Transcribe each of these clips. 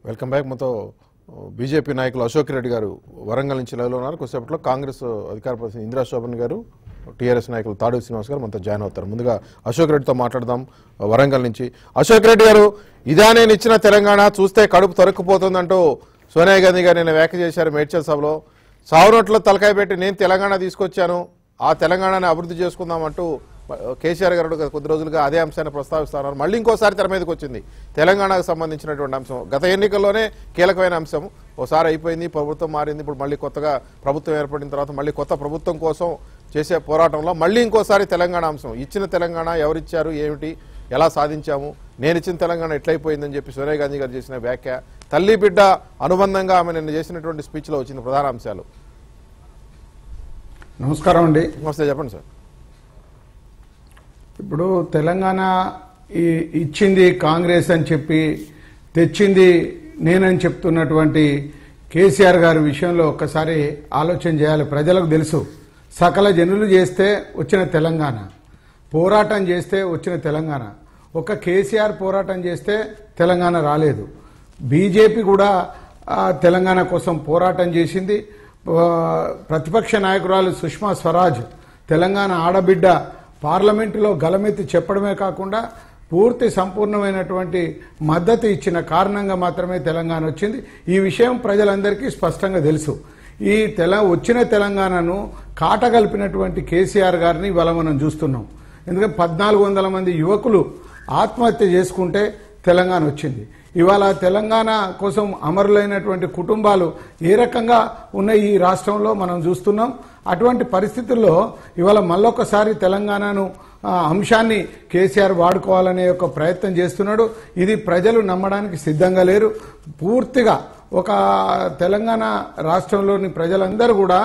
Welcome back. మొత్తం BJP నాయకులు అశోక్ రెడ్డి గారు వరంగల్ నుంచి లైవ్లో ఉన్నారు. కొద్దిసేపట్లో కాంగ్రెస్ అధికార ప్రతినిధి ఇందిరా శోభన్ గారు, టీఆర్ఎస్ నాయకులు తాడూరి శ్రీనివాస్ గారు మనతో జాయిన్ అవుతారు. ముందుగా అశోక్ రెడ్డితో మాట్లాడదాం వరంగల్ నుంచి. అశోక్ రెడ్డి గారు, ఇదా నేను ఇచ్చిన తెలంగాణ, చూస్తే కడుపు తరుక్కుపోతుందంటూ సోనియా గాంధీ గారు నిన్న వ్యాఖ్య చేశారు మేడ్చల్ సభలో. సావునోట్లో తలకాయ పెట్టి నేను తెలంగాణ తీసుకొచ్చాను, ఆ తెలంగాణని అభివృద్ధి చేసుకుందామంటూ కేసీఆర్ గారు కొద్ది రోజులుగా అదే అంశాన్ని ప్రస్తావిస్తున్నారు. మళ్ళీ ఇంకోసారి తెర మీదకి వచ్చింది తెలంగాణకు సంబంధించినటువంటి అంశం. గత ఎన్నికల్లోనే కీలకమైన అంశం. ఓసారి అయిపోయింది, ప్రభుత్వం మారింది, ఇప్పుడు మళ్ళీ కొత్తగా ప్రభుత్వం ఏర్పడిన తర్వాత మళ్ళీ కొత్త ప్రభుత్వం కోసం చేసే పోరాటంలో మళ్ళీ ఇంకోసారి తెలంగాణ అంశం. ఇచ్చిన తెలంగాణ ఎవరిచ్చారు, ఏమిటి, ఎలా సాధించాము, నేను ఇచ్చిన తెలంగాణ ఎట్లయిపోయిందని చెప్పి సోనియా గాంధీ గారు చేసిన వ్యాఖ్య, తల్లి బిడ్డ అనుబంధంగా ఆమె నిన్న చేసినటువంటి స్పీచ్లో వచ్చిన ప్రధాన అంశాలు. నమస్కారం అండి. నమస్తే, చెప్పండి సార్. ఇప్పుడు తెలంగాణ ఇచ్చింది కాంగ్రెస్ అని చెప్పి తెచ్చింది నేనని చెప్తున్నటువంటి కేసీఆర్ గారి విషయంలో ఒక్కసారి ఆలోచన చేయాలి. ప్రజలకు తెలుసు, సకల జనులు చేస్తే వచ్చిన తెలంగాణ, పోరాటం చేస్తే వచ్చిన తెలంగాణ. ఒక కేసీఆర్ పోరాటం చేస్తే తెలంగాణ రాలేదు. బీజేపీ కూడా తెలంగాణ కోసం పోరాటం చేసింది. ప్రతిపక్ష నాయకురాలు సుష్మా స్వరాజ్ తెలంగాణ ఆడబిడ్డ పార్లమెంటులో గలమెత్తి చెప్పడమే కాకుండా పూర్తి సంపూర్ణమైనటువంటి మద్దతు ఇచ్చిన కారణంగా మాత్రమే తెలంగాణ వచ్చింది. ఈ విషయం ప్రజలందరికీ స్పష్టంగా తెలుసు. ఈ వచ్చిన తెలంగాణను కాటగలిపినటువంటి కేసీఆర్ గారిని ఇవాళ మనం చూస్తున్నాం. ఎందుకంటే 1400 మంది యువకులు ఆత్మహత్య చేసుకుంటే తెలంగాణ వచ్చింది. ఇవాళ తెలంగాణ కోసం అమరులైనటువంటి కుటుంబాలు ఏ రకంగా ఉన్న ఈ రాష్ట్రంలో మనం చూస్తున్నాం. అటువంటి పరిస్థితుల్లో ఇవాళ మళ్ళొకసారి తెలంగాణను అంశాన్ని కేసీఆర్ వాడుకోవాలనే ఒక ప్రయత్నం చేస్తున్నాడు. ఇది ప్రజలు నమ్మడానికి సిద్ధంగా లేరు. పూర్తిగా ఒక తెలంగాణ రాష్ట్రంలోని ప్రజలందరూ కూడా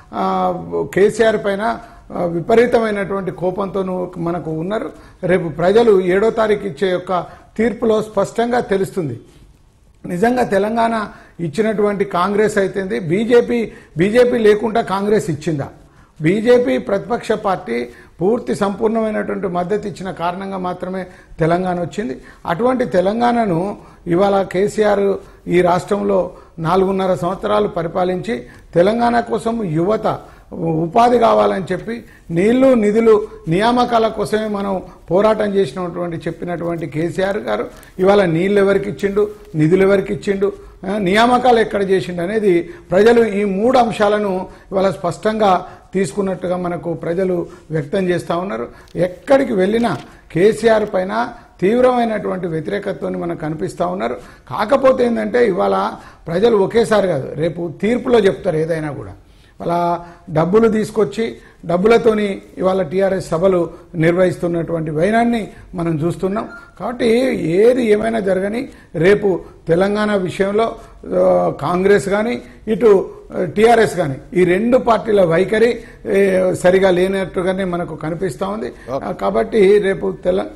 కేసీఆర్ పైన విపరీతమైనటువంటి కోపంతో మనకు ఉన్నారు. రేపు ప్రజలు 7వ తారీఖు ఇచ్చే యొక్క తీర్పులో స్పష్టంగా తెలుస్తుంది నిజంగా తెలంగాణ ఇచ్చినటువంటి కాంగ్రెస్ అయితేంది, బీజేపీ లేకుండా కాంగ్రెస్ ఇచ్చిందా? బీజేపీ ప్రతిపక్ష పార్టీ పూర్తి సంపూర్ణమైనటువంటి మద్దతు ఇచ్చిన కారణంగా మాత్రమే తెలంగాణ వచ్చింది. అటువంటి తెలంగాణను ఇవాళ కేసీఆర్ ఈ రాష్ట్రంలో 4.5 సంవత్సరాలు పరిపాలించి తెలంగాణ కోసం యువత ఉపాధి కావాలని చెప్పి నీళ్లు నిధులు నియామకాల కోసమే మనం పోరాటం చేసినటువంటి చెప్పినటువంటి కేసీఆర్ గారు ఇవాళ నీళ్లు ఎవరికి ఇచ్చిండు, నిధులు ఎవరికి ఇచ్చిండు, నియామకాలు ఎక్కడ చేసిండు అనేది ప్రజలు ఈ 3 అంశాలను ఇవాళ స్పష్టంగా తీసుకున్నట్టుగా మనకు ప్రజలు వ్యక్తం చేస్తూ ఉన్నారు. ఎక్కడికి వెళ్ళినా కేసీఆర్ పైన తీవ్రమైనటువంటి వ్యతిరేకతని మనకు కనిపిస్తూ ఉన్నారు. కాకపోతే ఏంటంటే ఇవాళ ప్రజలు ఒకేసారి కాదు, రేపు తీర్పులో చెప్తారు ఏదైనా కూడా. అలా డబ్బులు తీసుకొచ్చి డబ్బులతోని ఇవాళ టీఆర్ఎస్ సభలు నిర్వహిస్తున్నటువంటి వైనాన్ని మనం చూస్తున్నాం. కాబట్టి ఏది ఏమైనా జరగని రేపు తెలంగాణ విషయంలో కాంగ్రెస్ కానీ ఇటు టీఆర్ఎస్ కానీ ఈ 2 పార్టీల వైఖరి సరిగా లేనట్టుగానే మనకు కనిపిస్తూ ఉంది. కాబట్టి రేపు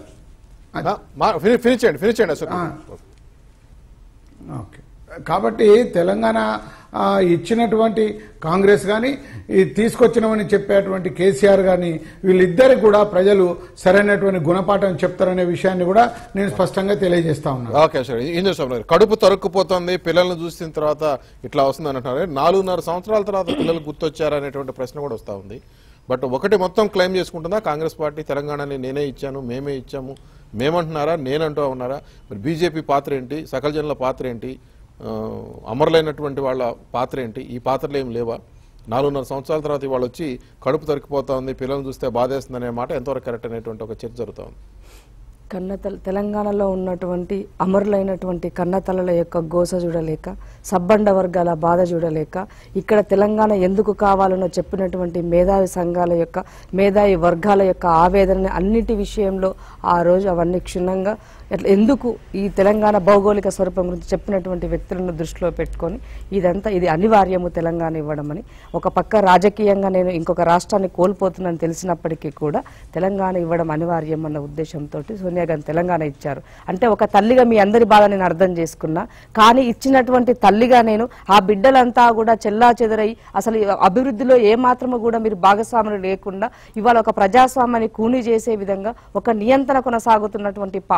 కాబట్టి తెలంగాణ ఇచ్చినటువంటి కాంగ్రెస్ కానీ తీసుకొచ్చినవని చెప్పేటువంటి కేసీఆర్ కానీ వీళ్ళిద్దరికి కూడా ప్రజలు సరైనటువంటి గుణపాఠం చెప్తారనే విషయాన్ని కూడా నేను స్పష్టంగా తెలియజేస్తా ఉన్నాను. ఓకే సార్, కడుపు తరుక్కుపోతుంది, పిల్లల్ని చూసిన తర్వాత ఇట్లా వస్తుంది అంటున్నారు. 4.5 సంవత్సరాల తర్వాత పిల్లలు గుర్తొచ్చారనేటువంటి ప్రశ్న కూడా వస్తూ ఉంది. బట్ ఒకటి మొత్తం క్లెయిమ్ చేసుకుంటుందా కాంగ్రెస్ పార్టీ, తెలంగాణని నేనే ఇచ్చాను, మేమే ఇచ్చాము, మేమంటున్నారా, నేనంటూ ఉన్నారా? మరి బీజేపీ పాత్ర ఏంటి, సకల జనుల పాత్ర ఏంటి, అమరులైనటువంటి వాళ్ళ పాత్ర ఏంటి? ఈ పాత్రలు ఏం లేవా? 4.5 సంవత్సరాల తర్వాత ఇవాళ వచ్చి కడుపు తరికిపోతా ఉంది, పిల్లల్ని చూస్తే బాధేస్తుంది అనే మాట ఎంతవరకు కరెక్ట్ అనేటువంటి ఒక చర్చ జరుగుతూ ఉంది. తెలంగాణలో ఉన్నటువంటి అమరులైనటువంటి కన్నతల్లుల యొక్క గోస చూడలేక, సబ్బండ వర్గాల బాధ చూడలేక, ఇక్కడ తెలంగాణ ఎందుకు కావాలనో చెప్పినటువంటి మేధావి సంఘాల యొక్క మేధావి వర్గాల యొక్క ఆవేదన అన్నిటి విషయంలో ఆ రోజు అవన్నీ క్షుణ్ణంగా ఎందుకు ఈ తెలంగాణ భౌగోళిక స్వరూపం గురించి చెప్పినటువంటి వ్యక్తులను దృష్టిలో పెట్టుకొని ఇది అనివార్యము తెలంగాణ ఇవ్వడమని, ఒక పక్క రాజకీయంగా నేను ఇంకొక రాష్ట్రాన్ని కోల్పోతున్నాను తెలిసినప్పటికీ కూడా తెలంగాణ ఇవ్వడం అనివార్యం అన్న ఉద్దేశంతో సోనియా గాంధీ తెలంగాణ ఇచ్చారు. అంటే ఒక తల్లిగా మీ అందరి బాధ నేను అర్థం చేసుకున్నా, కానీ ఇచ్చినటువంటి తల్లిగా నేను ఆ బిడ్డలంతా కూడా చెల్లా చెదరై అసలు అభివృద్ధిలో ఏమాత్రము కూడా మీరు భాగస్వాములు లేకుండా ఇవాళ ఒక ప్రజాస్వామ్యాన్ని కూని చేసే విధంగా ఒక నియంత్రణ కొనసాగుతున్నటువంటి పాలనలో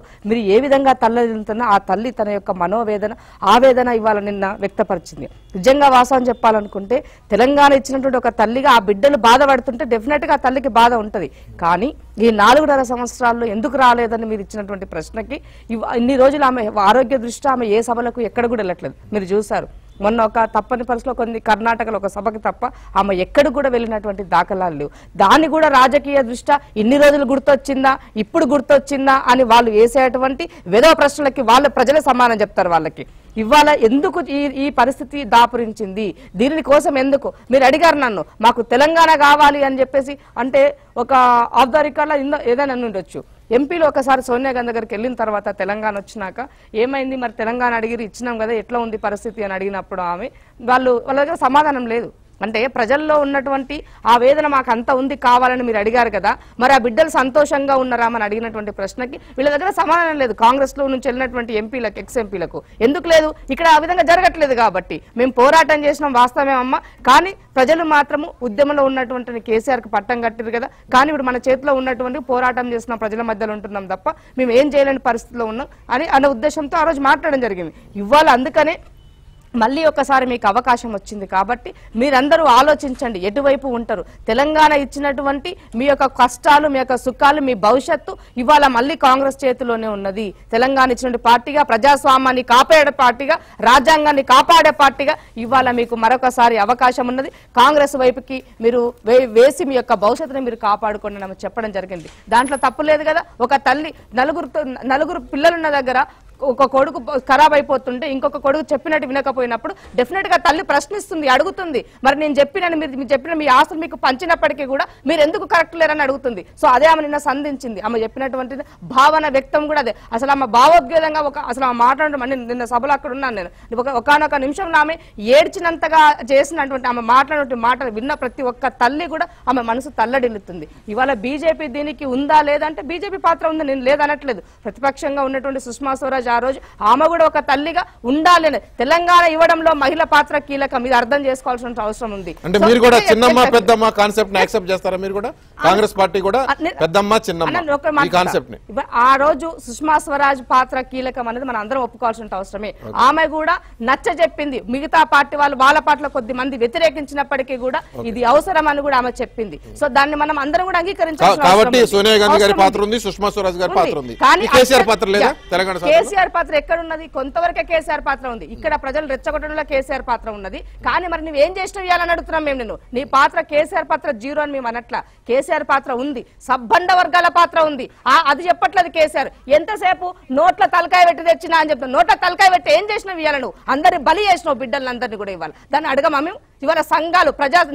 మీరు ఏ విధంగా తల్లదిల్లుతున్నా ఆ తల్లి తన యొక్క మనోవేదన ఆవేదన ఇవాళ నిన్న వ్యక్తపరిచింది. నిజంగా వాస్తవం చెప్పాలనుకుంటే తెలంగాణ ఇచ్చినటువంటి ఒక తల్లిగా ఆ బిడ్డలు బాధపడుతుంటే డెఫినెట్ గా ఆ తల్లికి బాధ ఉంటది. కానీ ఈ 4.5 సంవత్సరాల్లో ఎందుకు రాలేదని మీరు ఇచ్చినటువంటి ప్రశ్నకి ఇన్ని రోజులు ఆమె ఆరోగ్య దృష్ట్యా ఆమె ఏ సభలకు ఎక్కడ కూడా వెళ్ళట్లేదు. మీరు చూసారు మొన్న ఒక తప్పని పరిస్థితిలో కొన్ని కర్ణాటకలో ఒక సభకి తప్ప ఆమె ఎక్కడ కూడా వెళ్ళినటువంటి దాఖలాలు లేవు. దాన్ని కూడా రాజకీయ దృష్ట్యా ఇన్ని రోజులు గుర్తొచ్చిందా ఇప్పుడు గుర్తొచ్చిందా అని వాళ్ళు వేసేటువంటి వెధవ ప్రశ్నలకి వాళ్ళ ప్రజలే సమానం చెప్తారు. వాళ్ళకి ఇవాళ ఎందుకు ఈ పరిస్థితి దాపురించింది, దీని కోసం ఎందుకు మీరు అడిగారు నన్ను, మాకు తెలంగాణ కావాలి అని చెప్పేసి అంటే ఒక ఆఫ్ ద రికార్డ్ ఏదైనా ఉండొచ్చు. ఎంపీలో ఒకసారి సోనియా గాంధీ దగ్గరికి వెళ్ళిన తర్వాత తెలంగాణ వచ్చినాక ఏమైంది మరి తెలంగాణ అడిగిరి ఇచ్చినాం కదా ఎట్లా ఉంది పరిస్థితి అని అడిగినప్పుడు వాళ్ళ దగ్గర సమాధానం లేదు. అంటే ప్రజల్లో ఉన్నటువంటి ఆ వేదన మాకు అంత ఉంది కావాలని మీరు అడిగారు కదా, మరి ఆ బిడ్డలు సంతోషంగా ఉన్నారా అని అడిగినటువంటి ప్రశ్నకి వీళ్ళ దగ్గర సమాధానం లేదు. కాంగ్రెస్ లో నుంచి వెళ్ళినటువంటి ఎంపీలకు ఎక్స్ ఎంపీలకు ఎందుకు లేదు, ఇక్కడ ఆ విధంగా జరగట్లేదు కాబట్టి మేము పోరాటం చేసినాం వాస్తవమేమమ్మా, కానీ ప్రజలు మాత్రము ఉద్యమంలో ఉన్నటువంటి కేసీఆర్ కి పట్టం కట్టారు కదా, కానీ ఇప్పుడు మన చేతిలో ఉన్నటువంటి పోరాటం చేసిన ప్రజల మధ్యలో ఉంటున్నాం తప్ప మేము ఏం చేయలేని పరిస్థితిలో ఉన్నాం అని అనే ఉద్దేశంతో ఆ రోజు మాట్లాడడం జరిగింది. ఇవాళ అందుకనే మళ్ళీ ఒకసారి మీకు అవకాశం వచ్చింది కాబట్టి మీరందరూ ఆలోచించండి ఎటువైపు ఉంటారు. తెలంగాణ ఇచ్చినటువంటి మీ యొక్క కష్టాలు మీ యొక్క సుఖాలు మీ భవిష్యత్తు ఇవాళ మళ్ళీ కాంగ్రెస్ చేతిలోనే ఉన్నది. తెలంగాణ ఇచ్చినటువంటి పార్టీగా ప్రజాస్వామ్యాన్ని కాపాడే పార్టీగా రాజ్యాంగాన్ని కాపాడే పార్టీగా ఇవాళ మీకు మరొకసారి అవకాశం ఉన్నది. కాంగ్రెస్ వైపుకి మీరు వేసి మీ యొక్క భవిష్యత్తుని మీరు కాపాడుకోండి అని చెప్పడం జరిగింది. దాంట్లో తప్పు లేదు కదా. ఒక తల్లి నలుగురు పిల్లలున్న దగ్గర ఒక కొడుకు ఖరాబ్ అయిపోతుంటే ఇంకొక కొడుకు చెప్పినట్టు వినకపోయినప్పుడు డెఫినెట్ గా తల్లి ప్రశ్నిస్తుంది, అడుగుతుంది. మరి నేను మీరు చెప్పిన మీ ఆస్తులు మీకు పంచినప్పటికీ కూడా మీరు ఎందుకు కరెక్ట్ లేరని అడుగుతుంది. సో అదే ఆమె నిన్న సంధించింది. ఆమె చెప్పినటువంటి భావన వ్యక్తం కూడా అదే. అసలు ఆమె భావోద్వేదంగా అసలు ఆమె మాట్లాడడం నిన్న సభలో అక్కడ ఉన్నాను నేను. ఒకనొక నిమిషంలో ఆమె ఏడ్చినంతగా చేసినటువంటి ఆమె మాట్లాడినటువంటి మాటలు విన్న ప్రతి ఒక్క తల్లి కూడా ఆమె మనసు తల్లడిల్లుతుంది. ఇవాళ బీజేపీ దీనికి ఉందా లేదంటే బీజేపీ పాత్ర ఉంది, నేను లేదనట్లేదు. ప్రతిపక్షంగా ఉన్నటువంటి సుష్మా స్వరాజ్ ఆ రోజు ఆమె కూడా ఒక తల్లిగా ఉండాలని తెలంగాణ ఇవ్వడంలో మహిళ పాత్ర కీలకం, ఇది అర్థం చేసుకోవాల్సిన అవసరం ఉంది. అంటే మీరు కూడా చిన్నమ్మ పెద్దమ్మ కాన్సెప్ట్ ని యాక్సెప్ట్ చేస్తారా? మీరు కూడా కాంగ్రెస్ పార్టీ కూడా పెద్దమ్మ చిన్నమ్మ ఈ కాన్సెప్ట్ ని ఆ రోజు సుష్మా స్వరాజ్ పాత్ర కీలకం అనేది మనం అందరం ఒప్పుకోవాల్సిన అవసరమే. ఆమె కూడా నచ్చ చెప్పింది. మిగతా పార్టీ వాళ్ళ పార్టీలో కొద్ది మంది వ్యతిరేకించినప్పటికీ కూడా ఇది అవసరం అని కూడా ఆమె చెప్పింది. సో దాన్ని మనం అందరం కూడా అంగీకరించాలి. కాబట్టి సోనియా గాంధీ గారి పాత్ర ఉంది, సుష్మా స్వరాజ్ గారి పాత్ర ఉంది, కేసీఆర్ పాత్ర లేదా? తెలంగాణ కేసీఆర్ పాత్ర ఎక్కడున్నది? కొంతవరకే కేసీఆర్ పాత్ర ఉంది. ఇక్కడ ప్రజలు రెచ్చగొట్టడంలో కేసీఆర్ పాత్ర ఉన్నది. కానీ మరి నువ్వేం చేసినావు ఇవ్వాలని అడుగుతున్నాం మేము. నేను నీ పాత్ర కేసీఆర్ పాత్ర జీరో అని మేము అనట్లా. కేసీఆర్ పాత్ర ఉంది, సబ్బండ వర్గాల పాత్ర ఉంది. అది చెప్పట్లేదు కేసీఆర్. ఎంతసేపు నోట్ల తలకాయ పెట్టి తెచ్చినా అని చెప్తాను. నోట్ల తలకాయ పెట్టి ఏం చేసినావు ఇవ్వాలి? నువ్వు అందరిని బలి చేసినావు, బిడ్డలందరినీ కూడా ఇవ్వాలి. దాన్ని అడగమా మేము? ఇవాళ సంఘాలు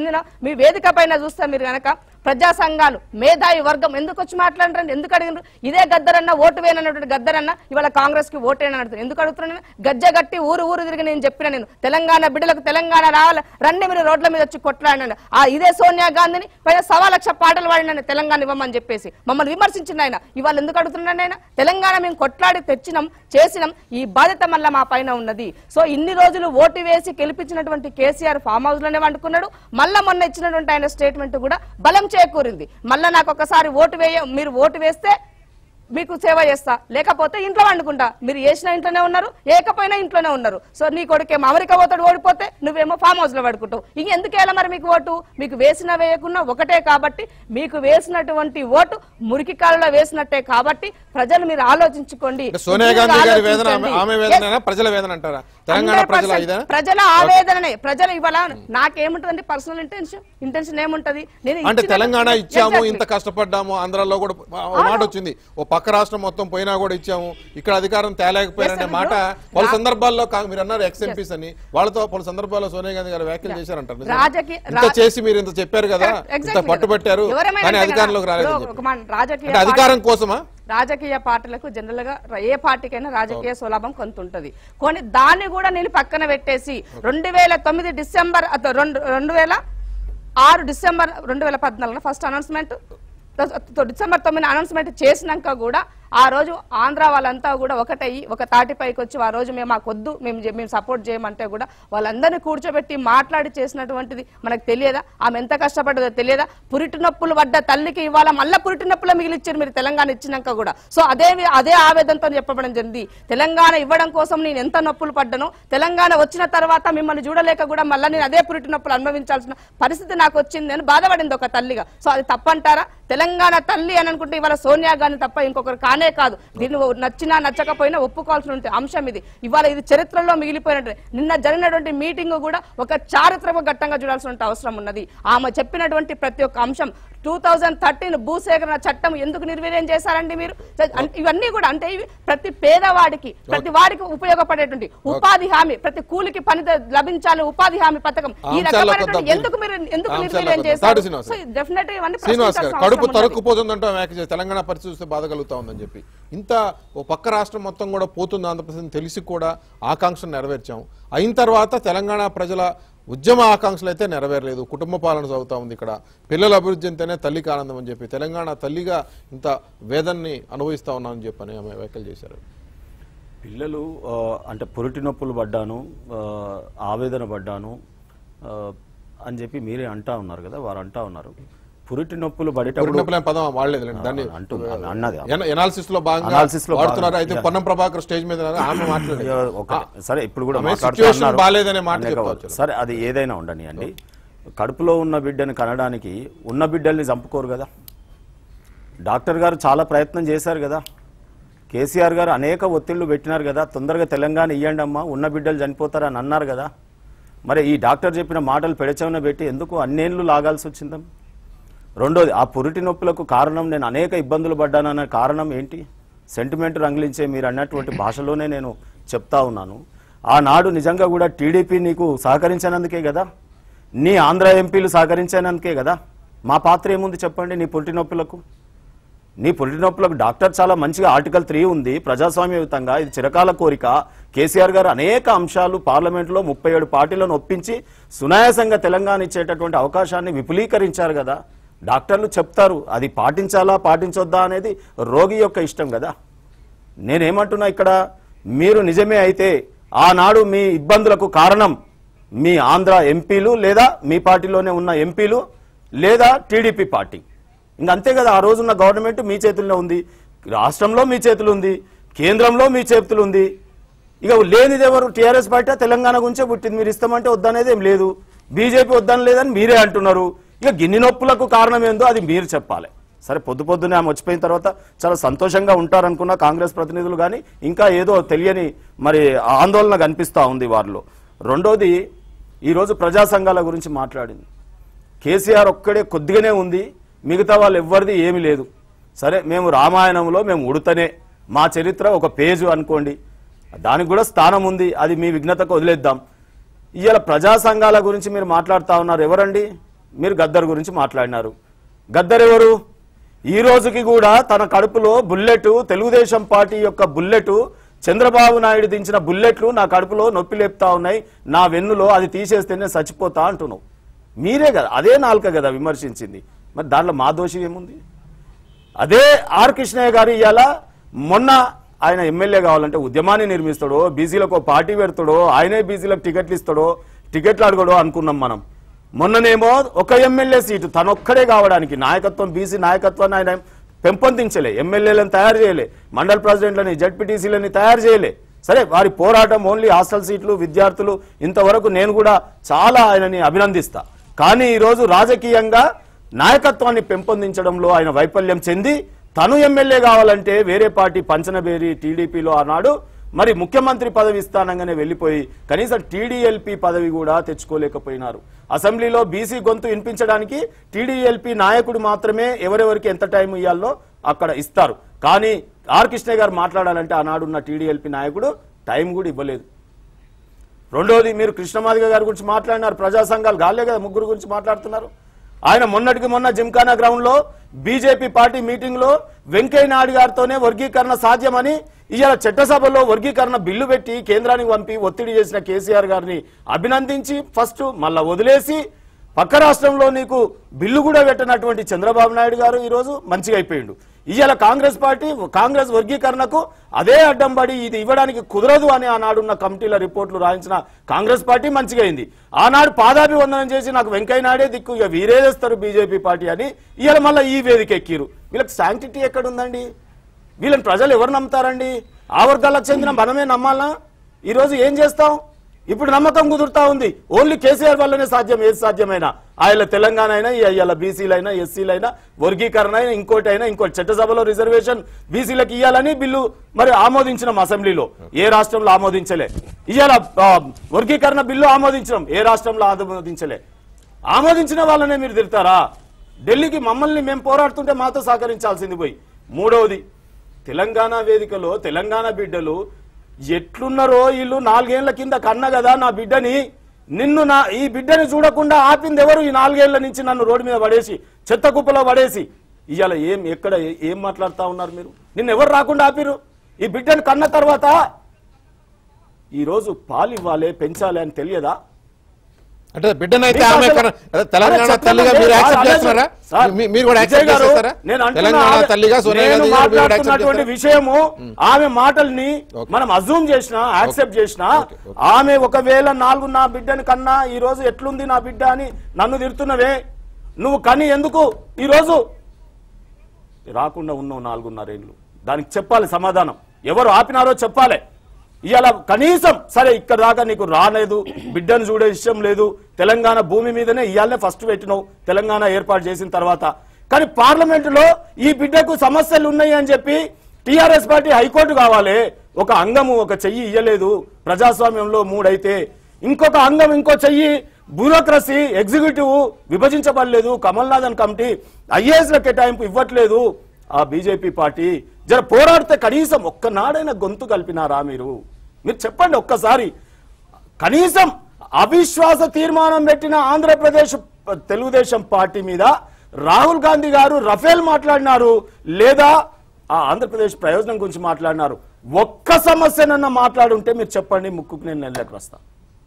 మీ వేదిక పైన చూస్తే మీరు కనుక ప్రజా సంఘాలు మేధావి వర్గం ఎందుకు వచ్చి మాట్లాడారండి? ఎందుకు అడిగినారు? ఇదే గద్దరన్న ఓటు వేయనటువంటి గద్దరన్న ఇవాళ కాంగ్రెస్ కి ఓటేనని అడుగుతారు. ఎందుకు అడుగుతున్నాను? గజ్జ గట్టి ఊరు తిరిగి నేను చెప్పిన నేను తెలంగాణ బిడ్డలకు తెలంగాణ రావాలి రండి మీరు రోడ్ల మీద వచ్చి కొట్లాడినాను. ఇదే సోనియా గాంధీని పైన 1,00,000 పాటలు పాడినాను తెలంగాణ ఇవ్వమని చెప్పేసి మమ్మల్ని విమర్శించిన ఆయన ఇవాళ ఎందుకు అడుగుతున్నాను? ఆయన తెలంగాణ మేము కొట్లాడి తెచ్చినాం చేసినాం, ఈ బాధ్యత మళ్ళీ మా పైన ఉన్నది. సో ఇన్ని రోజులు ఓటు వేసి గెలిపించినటువంటి కేసీఆర్ ఫామ్ హౌస్ లోనే వండుకున్నాడు. మళ్ళా మొన్న ఇచ్చినటువంటి ఆయన స్టేట్మెంట్ కూడా బలం చేకూరింది. మళ్ళా నాకు ఒకసారి మీరు ఓటు వేస్తే మీకు సేవ చేస్తా, లేకపోతే ఇంట్లో వండుకుంటా. మీరు వేసిన ఇంట్లోనే ఉన్నారు, ఏకపోయినా ఇంట్లోనే ఉన్నారు. సో నీ కొడుకేమో అమెరికా పోతాడు, ఓడిపోతే నువ్వేమో ఫామ్ హౌస్ లో పడుకుంటావు. ఇంక ఎందుకు వేయాలి మరి మీకు ఓటు? మీకు వేసిన వేయకున్నా ఒకటే కాబట్టి మీకు వేసినటువంటి ఓటు మురికి కాలంలో వేసినట్టే కాబట్టి ప్రజలు మీరు ఆలోచించుకోండి. సోనియా గాంధీ గారి వేదన ఆమె వేదన ప్రజల వేదన అంటారా? తెలంగాణ ప్రజల ఆవేదననే. ప్రజలు ఇవాళ నాకేముంటదండి పర్సనల్ ఇంటెన్షన్ ఏముంటది? అంటే తెలంగాణ ఇచ్చాము, ఇంత కష్టపడ్డాము, ఆంధ్రాలో కూడా మాట వచ్చింది, ఓ పక్క రాష్ట్రం మొత్తం పోయినా కూడా ఇచ్చాము, ఇక్కడ అధికారం తేలేకపోయారనే మాట పలు సందర్భాల్లో మీరు అన్నారు ఎక్స్ ఎంపీస్ అని, వాళ్ళతో పలు సందర్భాల్లో సోనియా గాంధీ గారు వ్యాఖ్యలు చేశారంటారు. ఇంత చేసి మీరు ఇంత చెప్పారు కదా, ఇంత పట్టుబట్టారు, కానీ అధికారంలోకి రాలేదు. అధికారం కోసమా? రాజకీయ పార్టీలకు జనరల్ గా ఏ పార్టీకైనా రాజకీయ స్వలాభం కొంత ఉంటది. కొన్ని దాన్ని కూడా నేను పక్కన పెట్టేసి 2009 December 2006 December 2014 first announcement, December 9 announcement చేసినాక కూడా ఆ రోజు ఆంధ్ర వాళ్ళంతా కూడా ఒకటయ్యి ఒక తాటిపైకి వచ్చి ఆ రోజు మేము మాకొద్దు మేము సపోర్ట్ చేయమంటే కూడా వాళ్ళందరినీ కూర్చోబెట్టి మాట్లాడి చేసినటువంటిది మనకు తెలియదా? ఆమె ఎంత కష్టపడ్డదో తెలియదా? పురిటి నొప్పులు పడ్డ తల్లికి ఇవాళ మళ్ళీ పురిటి నొప్పులు మిగిలిచ్చారు మీరు తెలంగాణ ఇచ్చినాక కూడా. సో అదే ఆవేదనతో చెప్పబడం జరిగింది. తెలంగాణ ఇవ్వడం కోసం నేను ఎంత నొప్పులు పడ్డానో, తెలంగాణ వచ్చిన తర్వాత మిమ్మల్ని చూడలేక కూడా మళ్ళీ నేను అదే పురిటి నొప్పులు అనుభవించాల్సిన పరిస్థితి నాకు వచ్చింది, నేను బాధపడింది ఒక తల్లిగా. సో అది తప్పంటారా? తెలంగాణ తల్లి అని అనుకుంటే ఇవాళ సోనియా గాంధీ తప్ప ఇంకొకరు కానే కాదు. దీన్ని నచ్చినా నచ్చకపోయినా ఒప్పుకోవాల్సిన అంశం ఇది. ఇవాళ ఇది చరిత్రలో మిగిలిపోయినట్టు. నిన్న జరిగినటువంటి మీటింగ్ కూడా ఒక చారిత్రక ఘట్టంగా చూడాల్సిన అవసరం ఉన్నది. ఆమె చెప్పినటువంటి ప్రతి ఒక్క అంశం 2013 భూసేకరణ చట్టం ఎందుకు నిర్వీర్యం చేశారండి మీరు? ఇవన్నీ కూడా అంటే ఇవి ప్రతి పేదవాడికి ప్రతి వాడికి ఉపయోగపడేటువంటి ఉపాధి హామీ, ప్రతి కూలికి పని లభించాలి ఉపాధి హామీ పథకం, ఈ రకమైనటువంటి ఎందుకు నిర్వీర్యం చేశారు? డెఫినెట్ గా కడుపు తరుక్కుపోతుందంటే తెలంగాణ పరిస్థితి చూస్తే బాధ కలుగుతా ఉందని చెప్పి ఇంత ఓ పక్క రాష్ట్రం మొత్తం కూడా పోతుంది ఆంధ్రప్రదేశ్ తెలిసి కూడా ఆకాంక్షను నెరవేర్చాం. అయిన తర్వాత తెలంగాణ ప్రజల ఉద్యమ ఆకాంక్షలు అయితే నెరవేరలేదు. కుటుంబ పాలన సాగుతా ఉంది. ఇక్కడ పిల్లల అభివృద్ధి అంటేనే తల్లికి ఆనందం అని చెప్పి తెలంగాణ తల్లిగా ఇంత వేదనని అనుభవిస్తా ఉన్నామని చెప్పని ఆమె వ్యాఖ్యలు చేశారు. పిల్లలు అంటే పురిటి నొప్పులు పడ్డాను, ఆవేదన పడ్డాను అని చెప్పి మీరే అంటా ఉన్నారు కదా, వారు అంటా ఉన్నారు. పురిటి నొప్పులు పడేటప్పుడు సరే ఇప్పుడు కూడా సరే అది ఏదైనా ఉండని అండి. కడుపులో ఉన్న బిడ్డని కనడానికి ఉన్న బిడ్డల్ని చంపుకోరు కదా. డాక్టర్ గారు చాలా ప్రయత్నం చేశారు కదా, కేసీఆర్ గారు అనేక ఒత్తిళ్లు పెట్టినారు కదా, తొందరగా తెలంగాణ ఇయ్యండి అమ్మా ఉన్న బిడ్డలు చనిపోతారని అన్నారు కదా. మరి ఈ డాక్టర్ చెప్పిన మాటలు పెడచెవిన పెట్టి ఎందుకు అన్నేళ్ళు లాగాల్సి వచ్చిందాం? రెండోది, ఆ పురిటి నొప్పులకు కారణం నేను అనేక ఇబ్బందులు పడ్డానన్న కారణం ఏంటి? సెంటిమెంట్ రంగులించే మీరు అన్నటువంటి భాషలోనే నేను చెప్తా ఉన్నాను. ఆనాడు నిజంగా కూడా టీడీపీ నీకు సహకరించినందుకే కదా, నీ ఆంధ్ర ఎంపీలు సహకరించినందుకే కదా. మా పాత్ర ఏముంది చెప్పండి? నీ పురిటి నొప్పులకు డాక్టర్ చాలా మంచిగా ఆర్టికల్ 3 ఉంది, ప్రజాస్వామ్యయుతంగా ఇది చిరకాల కోరిక. కేసీఆర్ గారు అనేక అంశాలు పార్లమెంట్లో 37 పార్టీలను ఒప్పించి సునాయాసంగా తెలంగాణ ఇచ్చేటటువంటి అవకాశాన్ని విపులీకరించారు కదా. డాక్టర్లు చెప్తారు, అది పాటించాలా పాటించొద్దా అనేది రోగి యొక్క ఇష్టం కదా. నేనేమంటున్నా ఇక్కడ, మీరు నిజమే అయితే ఆనాడు మీ ఇబ్బందులకు కారణం మీ ఆంధ్ర ఎంపీలు లేదా మీ పార్టీలోనే ఉన్న ఎంపీలు లేదా టీడీపీ పార్టీ. ఇంకంతే కదా. ఆ రోజున్న గవర్నమెంట్ మీ చేతుల్లో ఉంది, రాష్ట్రంలో మీ చేతులు ఉంది, కేంద్రంలో మీ చేతులు ఉంది. ఇక లేనిది ఎవరు? టీఆర్ఎస్ పార్టీ తెలంగాణ గురించే పుట్టింది. మీరు ఇస్తామంటే వద్దనేది ఏం లేదు, బీజేపీ వద్దని లేదని మీరే అంటున్నారు. ఇక గిన్ని నొప్పులకు కారణం ఏందో అది మీరు చెప్పాలి. సరే పొద్దునే ఆమె వచ్చిపోయిన తర్వాత చాలా సంతోషంగా ఉంటారనుకున్న కాంగ్రెస్ ప్రతినిధులు, కానీ ఇంకా ఏదో తెలియని మరి ఆందోళన కనిపిస్తూ ఉంది వారిలో. రెండోది, ఈరోజు ప్రజా సంఘాల గురించి మాట్లాడింది. కేసీఆర్ ఒక్కడే కొద్దిగానే ఉంది, మిగతా వాళ్ళు ఎవ్వరిది ఏమీ లేదు. సరే మేము రామాయణంలో మేము ఉడతనే, మా చరిత్ర ఒక పేజు అనుకోండి, దానికి కూడా స్థానం ఉంది, అది మీ విఘ్నతకు వదిలేద్దాం. ఇవాళ ప్రజా సంఘాల గురించి మీరు మాట్లాడుతూ ఉన్నారు. ఎవరండి? మీరు గద్దర్ గురించి మాట్లాడినారు. గద్దర్ ఎవరు? ఈ రోజుకి కూడా తన కడుపులో బుల్లెట్, తెలుగుదేశం పార్టీ యొక్క బుల్లెట్, చంద్రబాబు నాయుడు దించిన బుల్లెట్లు నా కడుపులో నొప్పి లేపుతా ఉన్నాయి, నా వెన్నులో అది తీసేస్తేనే చచ్చిపోతా అంటున్నావు. మీరే కదా, అదే నాలుక కదా విమర్శించింది. మరి దాంట్లో మా దోషం ఏముంది? అదే ఆర్ కృష్ణయ్య గారు ఇవాళ మొన్న ఆయన ఎమ్మెల్యే కావాలంటే ఉద్యమాన్ని నిర్మిస్తాడో, బీసీలకు పార్టీ పెడతాడో, ఆయనే బీసీలకు టికెట్లు ఇస్తాడో, టికెట్లు అడగడో అనుకున్నాం మనం. మొన్ననేమో ఒక ఎమ్మెల్యే సీటు తనొక్కడే కావడానికి నాయకత్వం, బీసీ నాయకత్వాన్ని ఆయన పెంపొందించలే, ఎమ్మెల్యేలను తయారు చేయలే, మండల్ ప్రెసిడెంట్లని, జడ్పీటీసీలని తయారు చేయలే. సరే వారి పోరాటం ఓన్లీ హాస్టల్ సీట్లు, విద్యార్థులు, ఇంతవరకు నేను కూడా చాలా ఆయనని అభినందిస్తా. కానీ ఈరోజు రాజకీయంగా నాయకత్వాన్ని పెంపొందించడంలో ఆయన వైఫల్యం చెంది తను ఎమ్మెల్యే కావాలంటే వేరే పార్టీ పంచనబేరి టీడీపీలో ఆనాడు మరి ముఖ్యమంత్రి పదవి ఇస్తానంగానే వెళ్ళిపోయి కనీసం టీడీఎల్పీ పదవి కూడా తెచ్చుకోలేకపోయినారు. అసెంబ్లీలో బీసీ గొంతు వినిపించడానికి టీడీఎల్పీ నాయకుడు మాత్రమే ఎవరెవరికి ఎంత టైం ఇవ్వాలో అక్కడ ఇస్తారు. కానీ ఆర్ కృష్ణయ్య గారు మాట్లాడాలంటే ఆనాడున్న టీడీఎల్పీ నాయకుడు టైం కూడా ఇవ్వలేదు. రెండోది, మీరు కృష్ణమాదిగ గారి గురించి మాట్లాడినారు, ప్రజా సంఘాలు గాలే కదా ముగ్గురు గురించి మాట్లాడుతున్నారు. ఆయన మొన్నటికి మొన్న జిమ్ఖానా గ్రౌండ్ లో బీజేపీ పార్టీ మీటింగ్ లో వెంకయ్య నాయుడు గారితోనే వర్గీకరణ సాధ్యమని ఇవాళ చట్టసభలో వర్గీకరణ బిల్లు పెట్టి కేంద్రానికి పంపి ఒత్తిడి చేసిన కేసీఆర్ గారిని అభినందించి ఫస్ట్ మళ్ళా వదిలేసి పక్క రాష్ట్రంలో నీకు బిల్లు కూడా పెట్టినటువంటి చంద్రబాబు నాయుడు గారు ఈరోజు మంచిగా అయిపోయిండు. ఇవాళ కాంగ్రెస్ పార్టీ కాంగ్రెస్ వర్గీకరణకు అదే అడ్డం పడి ఇది ఇవ్వడానికి కుదరదు అని ఆనాడున్న కమిటీల రిపోర్టులు రాయించిన కాంగ్రెస్ పార్టీ మంచిగా అయింది. ఆనాడు పాదాభివందనం చేసి నాకు వెంకయ్య నాయుడే దిక్కు, ఇక వీరేస్తారు బీజేపీ పార్టీ అని ఇవాళ మళ్ళీ ఈ వేదిక ఎక్కిరు. వీళ్ళకి శాంక్టిటీ ఎక్కడుందండి? వీళ్ళని ప్రజలు ఎవరు నమ్ముతారండి? ఆ వర్గాలకు చెందిన మనమే నమ్మాలా? ఈరోజు ఏం చేస్తాం? ఇప్పుడు నమ్మకం కుదురుతా ఉంది. ఓన్లీ కేసీఆర్ వల్లనే సాధ్యం. ఏది సాధ్యమైనా ఆయన తెలంగాణ అయినా ఇవాళ బీసీలైనా ఎస్సీలైనా వర్గీకరణ అయినా ఇంకోటి చట్టసభలో రిజర్వేషన్ బీసీలకు ఇవ్వాలని బిల్లు మరి ఆమోదించినాం అసెంబ్లీలో. ఏ రాష్ట్రంలో ఆమోదించలే. ఇవాళ వర్గీకరణ బిల్లు ఆమోదించినాం, ఏ రాష్ట్రంలో ఆమోదించలే. ఆమోదించిన వాళ్ళనే మీరు తిడతారా? ఢిల్లీకి మమ్మల్ని మేము పోరాడుతుంటే మాతో సహకరించాల్సింది పోయి. మూడవది, తెలంగాణ వేదికలో తెలంగాణ బిడ్డలు ఎట్లున్నారో వీళ్ళు 4 ఏళ్ల కింద కన్నా కదా నా బిడ్డని, ఈ బిడ్డని చూడకుండా ఆపింది ఎవరు? ఈ 4 ఏళ్ల నుంచి నన్ను రోడ్డు మీద పడేసి చెత్త కుప్పలో పడేసి ఇవాళ ఏం మాట్లాడుతా ఉన్నారు మీరు? నిన్ను ఎవరు రాకుండా ఆపిరు? ఈ బిడ్డని కన్న తర్వాత ఈరోజు పాలు ఇవ్వాలి పెంచాలి అని తెలియదా? అంటే బిడ్డనైతే ఆమె తెలంగాణ తల్లిగా మీరు యాక్సెప్ట్ చేస్తున్నారా? మీరు కూడా యాక్సెప్ట్ చేస్తారా? తెలంగాణ తల్లిగా సోనియా గాంధీ మాట్లాడుతున్నటువంటి విషయము ఆమె మాటల్ని మనం అజ్యూమ్ చేసినా యాక్సెప్ట్ చేసినా, ఆమె ఒకవేళ 4 నా బిడ్డని కన్నా ఈ రోజు ఎట్లుంది నా బిడ్డ అని నన్ను తిడుతున్నవే, నువ్వు కని ఎందుకు ఈ రోజు రాకుండా ఉన్నావు 4.5 ఏళ్ళు? దానికి చెప్పాలి సమాధానం. ఎవరు ఆపినారో చెప్పాలి. ఇవాళ కనీసం సరే ఇక్కడ దాకా నీకు రాలేదు, బిడ్డను చూడే ఇష్టం లేదు, తెలంగాణ భూమి మీదనే ఇవాళనే ఫస్ట్ పెట్టినావు తెలంగాణ ఏర్పాటు చేసిన తర్వాత. కానీ పార్లమెంటులో ఈ బిడ్డకు సమస్యలు ఉన్నాయి అని చెప్పి టీఆర్ఎస్ పార్టీ హైకోర్టు కావాలి. ఒక అంగము ఒక చెయ్యి ఇయ్యలేదు ప్రజాస్వామ్యంలో 3 అయితే, ఇంకొక అంగం ఇంకో చెయ్యి బ్యూరోక్రసీ ఎగ్జిక్యూటివ్ విభజించబడలేదు. కమల్నాథన్ కమిటీ ఐఏఎస్ల కేటాయింపు ఇవ్వట్లేదు. ఆ బీజేపీ పార్టీ జర పోరాడితే కనీసం ఒక్కనాడైనా గొంతు కలిపినారా మీరు? మీరు చెప్పండి ఒక్కసారి. కనీసం అవిశ్వాస తీర్మానం పెట్టిన ఆంధ్రప్రదేశ్ తెలుగుదేశం పార్టీ మీద రాహుల్ గాంధీ గారు రఫేల్ మాట్లాడినారు లేదా ఆ ఆంధ్రప్రదేశ్ ప్రయోజనం గురించి మాట్లాడినారు? ఒక్క సమస్యనన్నా మాట్లాడుంటే మీరు చెప్పండి, ముక్కుకు నేను నెలలకు వస్తా.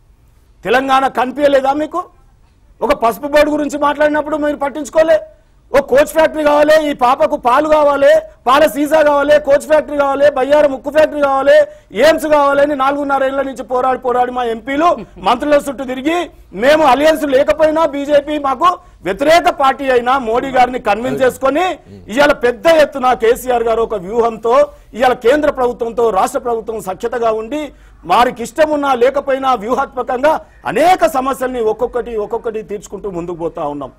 తెలంగాణ కనిపించలేదా మీకు? ఒక పసుపు బోర్డు గురించి మాట్లాడినప్పుడు మీరు పట్టించుకోలే. ఓ కోచ్ ఫ్యాక్టరీ కావాలి, ఈ పాపకు పాలు కావాలి, పాల సీసా కావాలి, కోచ్ ఫ్యాక్టరీ కావాలి, బయ్యార ముక్కు ఫ్యాక్టరీ కావాలి, ఎయిమ్స్ కావాలని 4.5 ఏళ్ల నుంచి పోరాడి మా ఎంపీలు మంత్రుల చుట్టూ తిరిగి మేము అలయన్స్ లేకపోయినా బీజేపీ మాకు వ్యతిరేక పార్టీ అయినా మోడీ గారిని కన్విన్స్ చేసుకొని ఇవాళ పెద్ద ఎత్తున కేసీఆర్ గారు ఒక వ్యూహంతో ఇవాళ కేంద్ర ప్రభుత్వంతో రాష్ట్ర ప్రభుత్వం సఖ్యతగా ఉండి వారికి ఇష్టమున్నా లేకపోయినా వ్యూహాత్మకంగా అనేక సమస్యల్ని ఒక్కొక్కటి తీర్చుకుంటూ ముందుకు పోతా ఉన్నాం.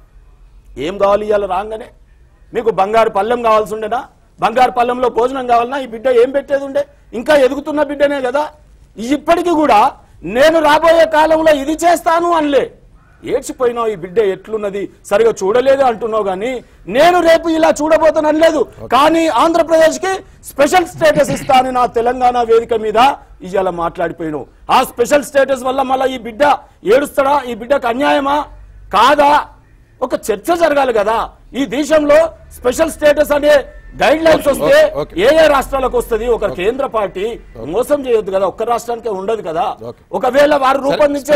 ఏం కావాలి ఇవాళ రాగానే? మీకు బంగారు పళ్ళెం కావాల్సి ఉండేనా? బంగారు పళ్ళెంలో భోజనం కావాలన్నా? ఈ బిడ్డ ఏం పెట్టేది ఉండే? ఇంకా ఎదుగుతున్న బిడ్డనే కదా. ఇప్పటికీ కూడా నేను రాబోయే కాలంలో ఇది చేస్తాను అనలే. ఏడ్చిపోయినావు. ఈ బిడ్డ ఎట్లున్నది సరిగా చూడలేదు అంటున్నావు, కానీ నేను రేపు ఇలా చూడబోతాను అనలేదు. కానీ ఆంధ్రప్రదేశ్ కి స్పెషల్ స్టేటస్ ఇస్తాను నా తెలంగాణ వేదిక మీద ఇవాళ మాట్లాడిపోయినావు. ఆ స్పెషల్ స్టేటస్ వల్ల మళ్ళీ ఈ బిడ్డ ఏడుస్తాడా? ఈ బిడ్డకు అన్యాయమా కాదా? ఒక చర్చ జరగాలి కదా. ఈ దేశంలో స్పెషల్ స్టేటస్ అనే గైడ్ లైన్స్ వస్తే ఏ రాష్ట్రాలకు వస్తుంది? ఒక కేంద్ర పార్టీ మోసం చేయొద్దు కదా, ఒక్క రాష్ట్రానికే ఉండదు కదా. ఒకవేళ వారు రూపొందించే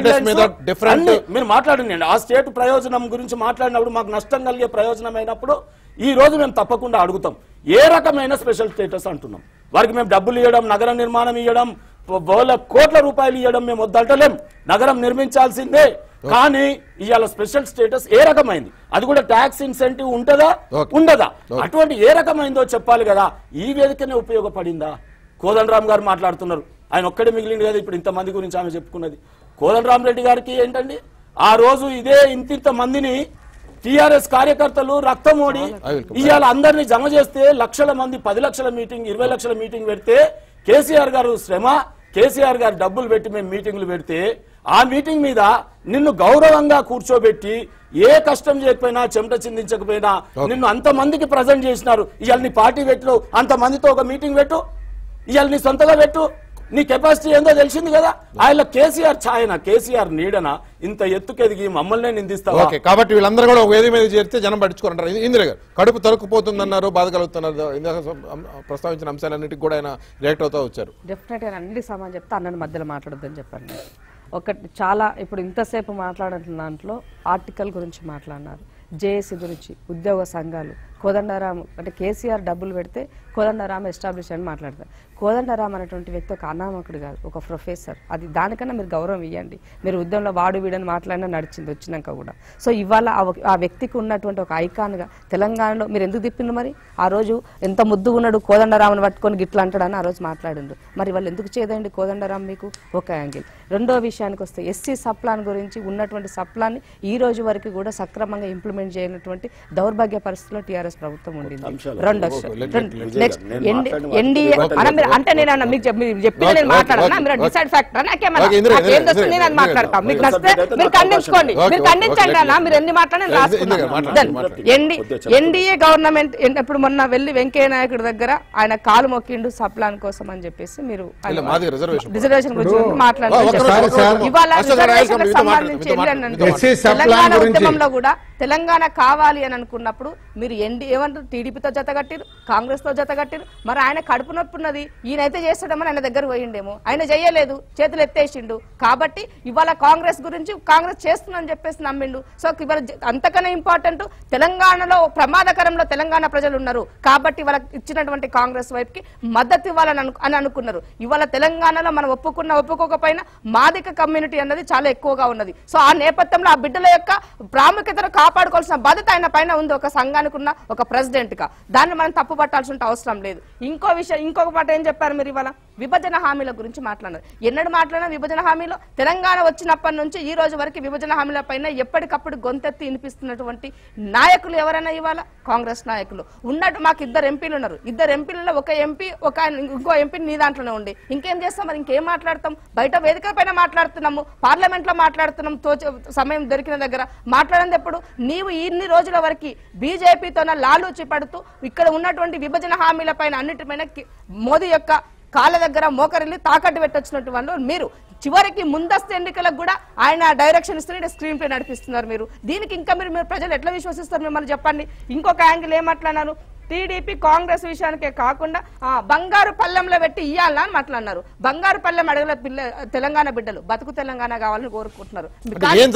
మీరు మాట్లాడండి. ఆ స్టేట్ ప్రయోజనం గురించి మాట్లాడినప్పుడు మాకు నష్టం కలిగే ప్రయోజనం అయినప్పుడు ఈ రోజు మేము తప్పకుండా అడుగుతాం, ఏ రకమైన స్పెషల్ స్టేటస్ అంటున్నాం. వారికి మేము డబ్బులు ఇవ్వడం, నగర నిర్మాణం ఇవ్వడం, వేల కోట్ల రూపాయలు ఇవ్వడం మేము వద్దంటలేం. నగరం నిర్మించాల్సిందే. కానీ ఇవాళ స్పెషల్ స్టేటస్ ఏ రకమైంది? అది కూడా ట్యాక్స్ ఇన్సెంటివ్ ఉంటదా ఉండదా? అటువంటి ఏ రకమైందో చెప్పాలి కదా. ఈ వేదికనే ఉపయోగపడిందా? కోదండరామ్ గారు మాట్లాడుతున్నారు, ఆయన ఒక్కడే మిగిలింది కదా ఇప్పుడు ఇంతమంది గురించి ఆమె చెప్పుకున్నది. కోదండరామ్ రెడ్డి గారికి ఏంటండి, ఆ రోజు ఇదే ఇంత మందిని టీఆర్ఎస్ కార్యకర్తలు రక్తమోడి ఇవాళ అందరినీ జమ చేస్తే లక్షల మంది 10 లక్షల మీటింగ్ 20 లక్షల మీటింగ్ పెడితే కేసీఆర్ గారు శ్రమ, కేసీఆర్ గారు డబ్బులు పెట్టి మేము మీటింగ్లు పెడితే ఆ మీటింగ్ మీద నిన్ను గౌరవంగా కూర్చోబెట్టి ఏ కష్టం చేయకపోయినా చెమట చిందించకపోయినా నిన్ను అంతమందికి ప్రజెంట్ చేసినారు. ఇవాళ నీ పార్టీ పెట్టు, అంతమందితో ఒక మీటింగ్ పెట్టు, ఇవాళ నీ సొంతగా పెట్టు, నీ కెపాసిటీ ఏందో తెలిసింది కదా. ఆయన కేసీఆర్ ఛాయన కేసీఆర్ నీడన ఇంత ఎత్తుకెదిగి మమ్మల్నే నిందిస్తావా? కాబట్టి వీళ్ళందరూ కూడా వేది మీద చేరితే జనం పట్టించుకోరంటారు. ఇందిరా గారు కడుపు తరుక్కుపోతుందన్నారు, బాధ కలుగుతున్నారు, ఇందాక ప్రస్తావించిన అంశాలన్నిటికి కూడా ఆయన రియాక్ట్ అవుతా వచ్చారు. డెఫినెట్ గా అన్ని సమానం చెప్తే అన్నని మధ్యలో మాట్లాడొద్దని చెప్పండి. ఒకటి చాలా ఇప్పుడు ఇంతసేపు మాట్లాడిన దాంట్లో ఆర్టికల్ గురించి మాట్లాడినారు, జేఏసీ గురించి, ఉద్యోగ సంఘాలు, కోదండరాం అంటే కేసీఆర్ డబ్బులు పెడితే కోదండరాం ఎస్టాబ్లిష్ అని మాట్లాడతారు. కోదండరాం అనేటువంటి వ్యక్తి ఒక అనామకుడు కాదు, ఒక ప్రొఫెసర్. అది దానికన్నా మీరు గౌరవం ఇవ్వండి. మీరు ఉద్యమంలో వాడు వీడని మాట్లాడినా నడిచింది వచ్చినాక కూడా. సో ఇవాళ ఆ వ్యక్తికి ఉన్నటువంటి ఒక ఐకాన్గా తెలంగాణలో మీరు ఎందుకు తిప్పిండ్రు? మరి ఆ రోజు ఎంత ముద్దుగా ఉన్నాడు కోదండరాంని పట్టుకొని గిట్లా అంటాడని ఆ రోజు మాట్లాడిండ్రు. మరి వాళ్ళు ఎందుకు చేయదండి కోదండరాం మీకు? ఒక యాంగిల్. రెండో విషయానికి వస్తే ఎస్సీ సప్లాన్ గురించి ఉన్నటువంటి సప్లాన్ని ఈ రోజు వరకు కూడా సక్రమంగా ఇంప్లిమెంట్ చేయనటువంటి దౌర్భాగ్య పరిస్థితిలో టీఆర్ఎస్ ప్రభుత్వం ఉండింది. రెండో నెక్స్ట్ ఎన్డీఏ అంటే నేను మీకు చెప్పిన నేను మాట్లాడాలా? మీరు డిసైడ్ ఫ్యాక్టర్ నాకేమన్నా నేను అది మాట్లాడతాం. మీకు నచ్చితే మీరు ఖండించుకోండి, మీరు ఖండించండి అన్న. మీరు ఎన్ని మాట్లాడినా రాసుకున్నాం. ఎన్డీఏ గవర్నమెంట్ ఇప్పుడు మొన్న వెళ్లి వెంకయ్య నాయుడు దగ్గర ఆయన కాలు మొక్కిండు సప్లాన్ కోసం అని చెప్పేసి మీరు రిజర్వేషన్ గురించి మాట్లాడారు. ఇవాళ రిజర్వేషన్ సంబంధించి తెలంగాణ ఉద్యమంలో కూడా తెలంగాణ కావాలి అని అనుకున్నప్పుడు మీరు ఏమంటారు? టీడీపీతో జతగట్టిరు, కాంగ్రెస్ తో జతగట్టిరు. మరి ఆయన కడుపు నొప్పి ఉన్నది, ఈయనైతే చేస్తాడమని ఆయన దగ్గర పోయిండేమో, ఆయన చేయలేదు, చేతులు ఎత్తేసిండు. కాబట్టి ఇవాళ కాంగ్రెస్ గురించి కాంగ్రెస్ చేస్తుందని చెప్పేసి నమ్మిండు. సో ఇవాళ అంతకన్నా ఇంపార్టెంట్ తెలంగాణలో ప్రమాదకరంలో తెలంగాణ ప్రజలు ఉన్నారు కాబట్టి ఇవాళ ఇచ్చినటువంటి కాంగ్రెస్ వైపుకి మద్దతు ఇవ్వాలని అనుకున్నారు. ఇవాళ తెలంగాణలో మనం ఒప్పుకోకపోయినా మాదిక కమ్యూనిటీ అన్నది చాలా ఎక్కువగా ఉన్నది. సో ఆ నేపథ్యంలో ఆ బిడ్డల యొక్క ప్రాముఖ్యతను కాపాడుకోవాల్సిన బాధ్యత ఆయన పైన ఉంది, ఒక సంఘానికి ఉన్న ఒక ప్రెసిడెంట్ గా. దాన్ని మనం తప్పు పట్టాల్సిన అవసరం లేదు. ఇంకొక మాట ఏం చెప్పారు మీరు? ఇవాళ విభజన హామీల గురించి మాట్లాడారు. ఎన్నడూ మాట్లాడినా విభజన హామీలో తెలంగాణ వచ్చినప్పటి నుంచి ఈ రోజు వరకు విభజన హామీల పైన ఎప్పటికప్పుడు గొంతెత్తి వినిపిస్తున్నటువంటి నాయకులు ఎవరైనా ఇవాళ కాంగ్రెస్ నాయకులు ఉన్నట్టు. మాకు 2 ఎంపీలు ఉన్నారు, 2 ఎంపీలలో ఒక ఎంపీ ఇంకో ఎంపీ నీ దాంట్లోనే ఉండి ఇంకేం చేస్తాం? మరి ఇంకేం మాట్లాడతాం? బయట వేదికల పైన మాట్లాడుతున్నాము, పార్లమెంట్ లో మాట్లాడుతున్నాం, సమయం దొరికిన దగ్గర మాట్లాడింది. ఎప్పుడు నీవు ఇన్ని రోజుల వరకు బీజేపీతోన లాలూచి పడుతూ ఇక్కడ ఉన్నటువంటి విభజన హామీల పైన అన్నిటిపైన మోదీ యొక్క కాళ్ళ దగ్గర మోకరిల్లి తాకట్టు పెట్టొచ్చినట్టు వాళ్ళు మీరు చివరికి ముందస్తు ఎన్నికలకు కూడా ఆయన డైరెక్షన్ ఇస్తున్న స్క్రీన్ ప్లే నడిపిస్తున్నారు. మీరు దీనికి ఇంకా మీరు ప్రజలు ఎట్లా విశ్వసిస్తారు? మిమ్మల్ని చెప్పండి. ఇంకొక యాంగిల్ ఏమాట్లాడినారు? టీడీపీ కాంగ్రెస్ విషయానికే కాకుండా బంగారు పల్లెంలో పెట్టి ఇయ్యాలని అని మాట్లాడినారు. బంగారు పల్లెం అడగల తెలంగాణ బిడ్డలు బతుకు తెలంగాణ కావాలని కోరుకుంటున్నారు. ఏం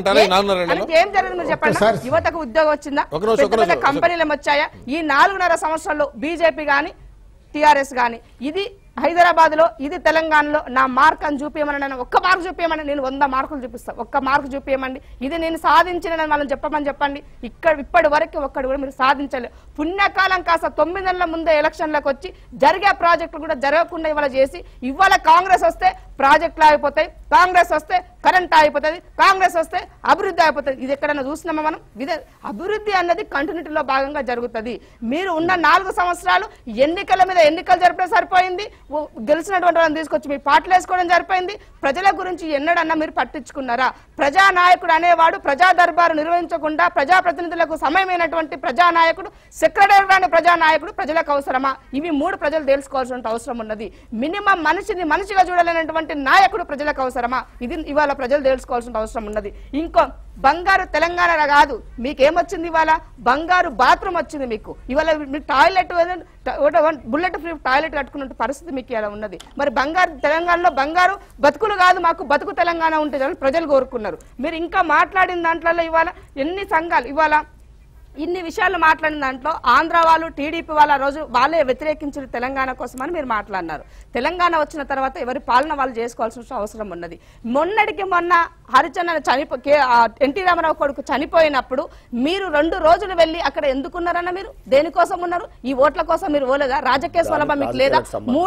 జరిగింది మీరు చెప్పండి. యువతకు ఉద్యోగం వచ్చిందా? పెద్ద కంపెనీలు వచ్చాయా? ఈ 4.5 సంవత్సరాల్లో బీజేపీ గాని టీఆర్ఎస్ గాని ఇది హైదరాబాద్ లో ఇది తెలంగాణలో నా మార్క్ అని చూపించమని, ఒక్క మార్క్ చూపించమని, నేను 100 మార్కులు చూపిస్తాను, ఒక్క మార్క్ చూపించమండి, ఇది నేను సాధించిన వాళ్ళని చెప్పండి. ఇప్పటి వరకు ఒక్కడు కూడా మీరు సాధించలేదు. పుణ్యకాలం కాస్త 9 నెలల ముందే ఎలక్షన్లకు వచ్చి జరిగే ప్రాజెక్టులు కూడా జరగకుండా ఇవాళ చేసి ఇవాళ కాంగ్రెస్ వస్తే ప్రాజెక్టులు ఆగిపోతాయి, కాంగ్రెస్ వస్తే కరెంట్ ఆగిపోతుంది, కాంగ్రెస్ వస్తే అభివృద్ధి అయిపోతుంది. ఇది ఎక్కడైనా చూస్తున్నామా మనం? అభివృద్ధి అన్నది కంటిన్యూటీలో భాగంగా జరుగుతుంది. మీరు ఉన్న 4 సంవత్సరాలు ఎన్నికల మీద ఎన్నికలు జరపడం సరిపోయింది, గెలిచినటువంటి వాళ్ళని తీసుకొచ్చి మీ పాటలు వేసుకోవడం సరిపోయింది. ప్రజల గురించి ఎన్నడన్నా మీరు పట్టించుకున్నారా? ప్రజానాయకుడు అనేవాడు ప్రజా దర్బారు నిర్వహించకుండా ప్రజాప్రతినిధులకు సమయమైనటువంటి ప్రజానాయకుడు, సెక్రటరీ రాని ప్రజానాయకుడు ప్రజలకు అవసరమా? ఇవి 3 ప్రజలు తెలుసుకోవాల్సిన అవసరం ఉన్నది. మినిమం మనిషిని మనిషిగా చూడలేనటువంటి నాయకుడు ప్రజలకు అవసరమా? ఇది ఇవాళ ప్రజలు తెలుసుకోవాల్సిన అవసరం ఉన్నది. ఇంకో బంగారు తెలంగాణ కాదు, మీకేమొచ్చింది? ఇవాళ బంగారు బాత్రూమ్ వచ్చింది మీకు. ఇవాళ టాయిలెట్ బుల్లెట్ ఫ్రీ టాయిలెట్ కట్టుకున్న పరిస్థితి మీకు ఇలా ఉన్నది. మరి బంగారు తెలంగాణలో బంగారు బతుకులు కాదు, మాకు బతుకు తెలంగాణ ఉంటే ప్రజలు కోరుకున్నారు. మీరు ఇంకా మాట్లాడిన దాంట్లో ఇవాళ ఎన్ని సంఘాలు ఇవాళ ఇన్ని విషయాలు మాట్లాడిన దాంట్లో ఆంధ్ర వాళ్ళు టీడీపీ వాళ్ళ రోజు వాళ్ళే వ్యతిరేకించిన తెలంగాణ కోసమని మీరు మాట్లాడినారు. తెలంగాణ వచ్చిన తర్వాత ఎవరి పాలన వాళ్ళు చేసుకోవాల్సిన అవసరం ఉన్నది. మొన్నటికి మొన్న హరిచంద్ర ఎన్టీ రామారావు కొడుకు చనిపోయినప్పుడు మీరు 2 రోజులు వెళ్ళి అక్కడ ఎందుకున్నారన్న? మీరు దేనికోసం ఉన్నారు? ఈ ఓట్ల కోసం మీరు పోలేదా? రాజకీయ స్వలాభం మీకు లేదా?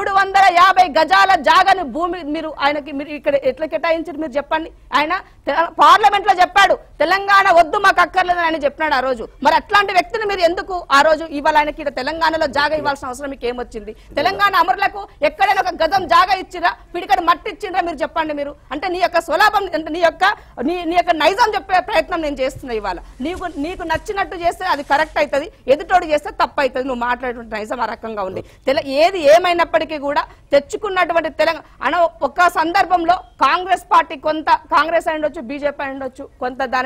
350 గజాల జాగాని భూమి మీరు ఆయనకి మీరు ఇక్కడ ఎట్లా కేటాయించారు మీరు చెప్పండి. ఆయన పార్లమెంట్ లో చెప్పాడు తెలంగాణ వద్దు మాకు అక్కర్లేదని ఆయన చెప్పినాడు ఆ రోజు. మరి అట్లాంటి వ్యక్తిని మీరు ఎందుకు ఆ రోజు ఇవాళ ఆయనకి తెలంగాణలో జాగా ఇవ్వాల్సిన అవసరం మీకు ఏమొచ్చింది? తెలంగాణ అమరులకు ఎక్కడైనా ఒక గజం జాగా ఇచ్చిరా, పిడికడ మట్టి ఇచ్చిండ్రా మీరు చెప్పండి. మీరు అంటే నీ యొక్క స్వలాభం అంటే నీ యొక్క నైజం చెప్పే ప్రయత్నం నేను చేస్తున్నా. ఇవాళ నీకు నచ్చినట్టు చేస్తే అది కరెక్ట్ అవుతుంది, ఎదుటోడు చేస్తే తప్పు అవుతుంది. నువ్వు మాట్లాడేటువంటి నైజం ఆ రకంగా ఉంది. ఏది ఏమైనప్పటికీ కూడా తెచ్చుకున్నటువంటి తెలంగాణ ఒక సందర్భంలో కాంగ్రెస్ పార్టీ కొంత కాంగ్రెస్ అయి ఉండొచ్చు, బీజేపీ అయి ఉండొచ్చు, కొంత దానిని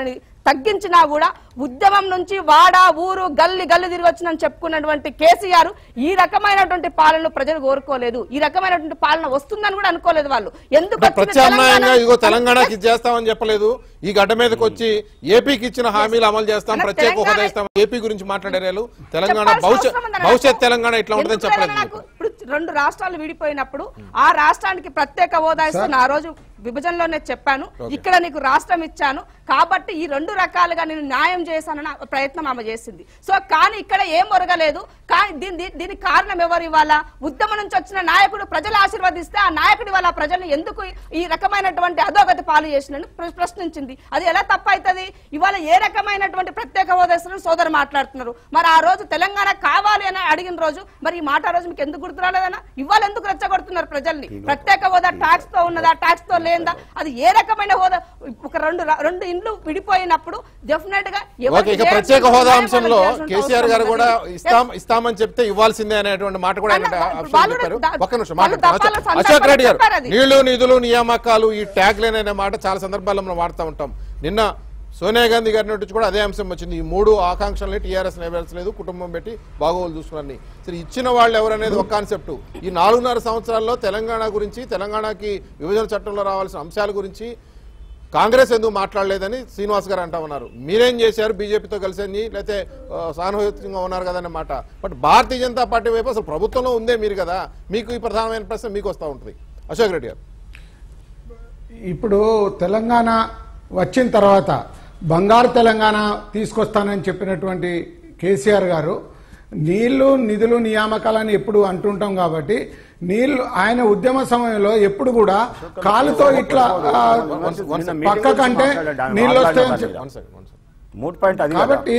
తగ్గించినా కూడా ఉద్యమం నుంచి వాడ ఊరు గల్లి గల్లి తిరిగి వచ్చిందని చెప్పుకున్నటువంటి కేసీఆర్ ఈ రకమైనటువంటి పాలన ప్రజలు కోరుకోలేదు, ఈ రకమైనటువంటి పాలన వస్తుందని కూడా అనుకోలేదు. వాళ్ళు ఎందుకు ప్రత్యామ్నాయంగా ఇదిగో తెలంగాణకి చేస్తామని చెప్పలేదు, ఈ గడ్డ మీదకి వచ్చి ఏపీకి ఇచ్చిన హామీలు అమలు చేస్తాం, ప్రత్యేక హోదా ఇస్తాం, ఏపీ గురించి మాట్లాడారు. తెలంగాణ భవిష్యత్ తెలంగాణ ఇట్లా ఉంటుందని చెప్పలేదు. ఇప్పుడు 2 రాష్ట్రాలు విడిపోయినప్పుడు ఆ రాష్ట్రానికి ప్రత్యేక హోదా ఇస్తున్న ఆ రోజు విభజనలోనే చెప్పాను, ఇక్కడ నీకు రాష్ట్రం ఇచ్చాను కాబట్టి ఈ 2 రకాలుగా నేను న్యాయం చేశానని ప్రయత్నం ఆమె చేసింది. సో కానీ ఇక్కడ ఏం ఒరగలేదు. కానీ దీనికి కారణం ఎవరు? ఇవాళ ఉద్యమం నుంచి వచ్చిన నాయకుడు ప్రజలు ఆశీర్వదిస్తే ఆ నాయకుడు ఇవాళ ప్రజల్ని ఎందుకు ఈ రకమైనటువంటి అధోగతి పాలు చేసినని ప్రశ్నించింది. అది ఎలా తప్పవుతుంది? ఇవాళ ఏ రకమైనటువంటి ప్రత్యేక హోదా ఇస్తున్న సోదరు మాట్లాడుతున్నారు. మరి ఆ రోజు తెలంగాణ కావాలి అని అడిగిన రోజు మరి ఈ మాట ఆ రోజు మీకు ఎందుకు గుర్తు రాలేదన్నా? ఇవాళ ఎందుకు రెచ్చగొడుతున్నారు ప్రజల్ని? ప్రత్యేక హోదా ట్యాక్స్ తో ఉన్నదా, ట్యాక్స్ తో లేదా? అది ఏ రకమైన హోదా? ఒక రెండు ఇండ్లు విడిపోయినప్పుడు డెఫినెట్ గా ప్రత్యేక హోదా అంశంలో కేసీఆర్ గారు కూడా ఇస్తామని చెప్తే ఇవ్వాల్సిందే అనేటువంటి మాట కూడా ఒక్క నిమిషం మాట్లాడుతున్నారు అశోక్ రెడ్డి గారు. నీళ్లు నిధులు నియామకాలు ఈ ట్యాగ్ లైన్ అనే మాట చాలా సందర్భాల్లో మనం వాడుతూ ఉంటాం. నిన్న సోనియా గాంధీ గారి నుంచి కూడా అదే అంశం వచ్చింది. ఈ 3 ఆకాంక్షల్ని టీఆర్ఎస్ నెరవేర్చలేదు, కుటుంబం పెట్టి బాగోగులు చూసుకున్నారని. సరే, ఇచ్చిన వాళ్ళు ఎవరనేది ఒక కాన్సెప్ట్. ఈ 4.5 సంవత్సరాల్లో తెలంగాణ గురించి, తెలంగాణకి విభజన చట్టంలో రావాల్సిన అంశాల గురించి కాంగ్రెస్ ఎందుకు మాట్లాడలేదని శ్రీనివాస్ గారు అంటా ఉన్నారు. మీరేం చేశారు బీజేపీతో కలిసి, లేకపోతే సానుభూతిగా ఉన్నారు కదా అన్నమాట. బట్ భారతీయ జనతా పార్టీ వైపు అసలు ప్రభుత్వంలో ఉందే మీరు కదా, మీకు ఈ ప్రధానమైన ప్రశ్న మీకు వస్తూ ఉంటుంది. అశోక్ రెడ్డి గారు, ఇప్పుడు తెలంగాణ వచ్చిన తర్వాత బంగారు తెలంగాణ తీసుకొస్తానని చెప్పినటువంటి కేసీఆర్ గారు నీళ్లు నిధులు నియామకాలని ఎప్పుడు అంటుంటాం కాబట్టి ఆయన ఉద్యమ సమయంలో ఎప్పుడు కూడా కాలుతో ఇట్లా పక్క కంటే నీళ్ళు వస్తాయని కాబట్టి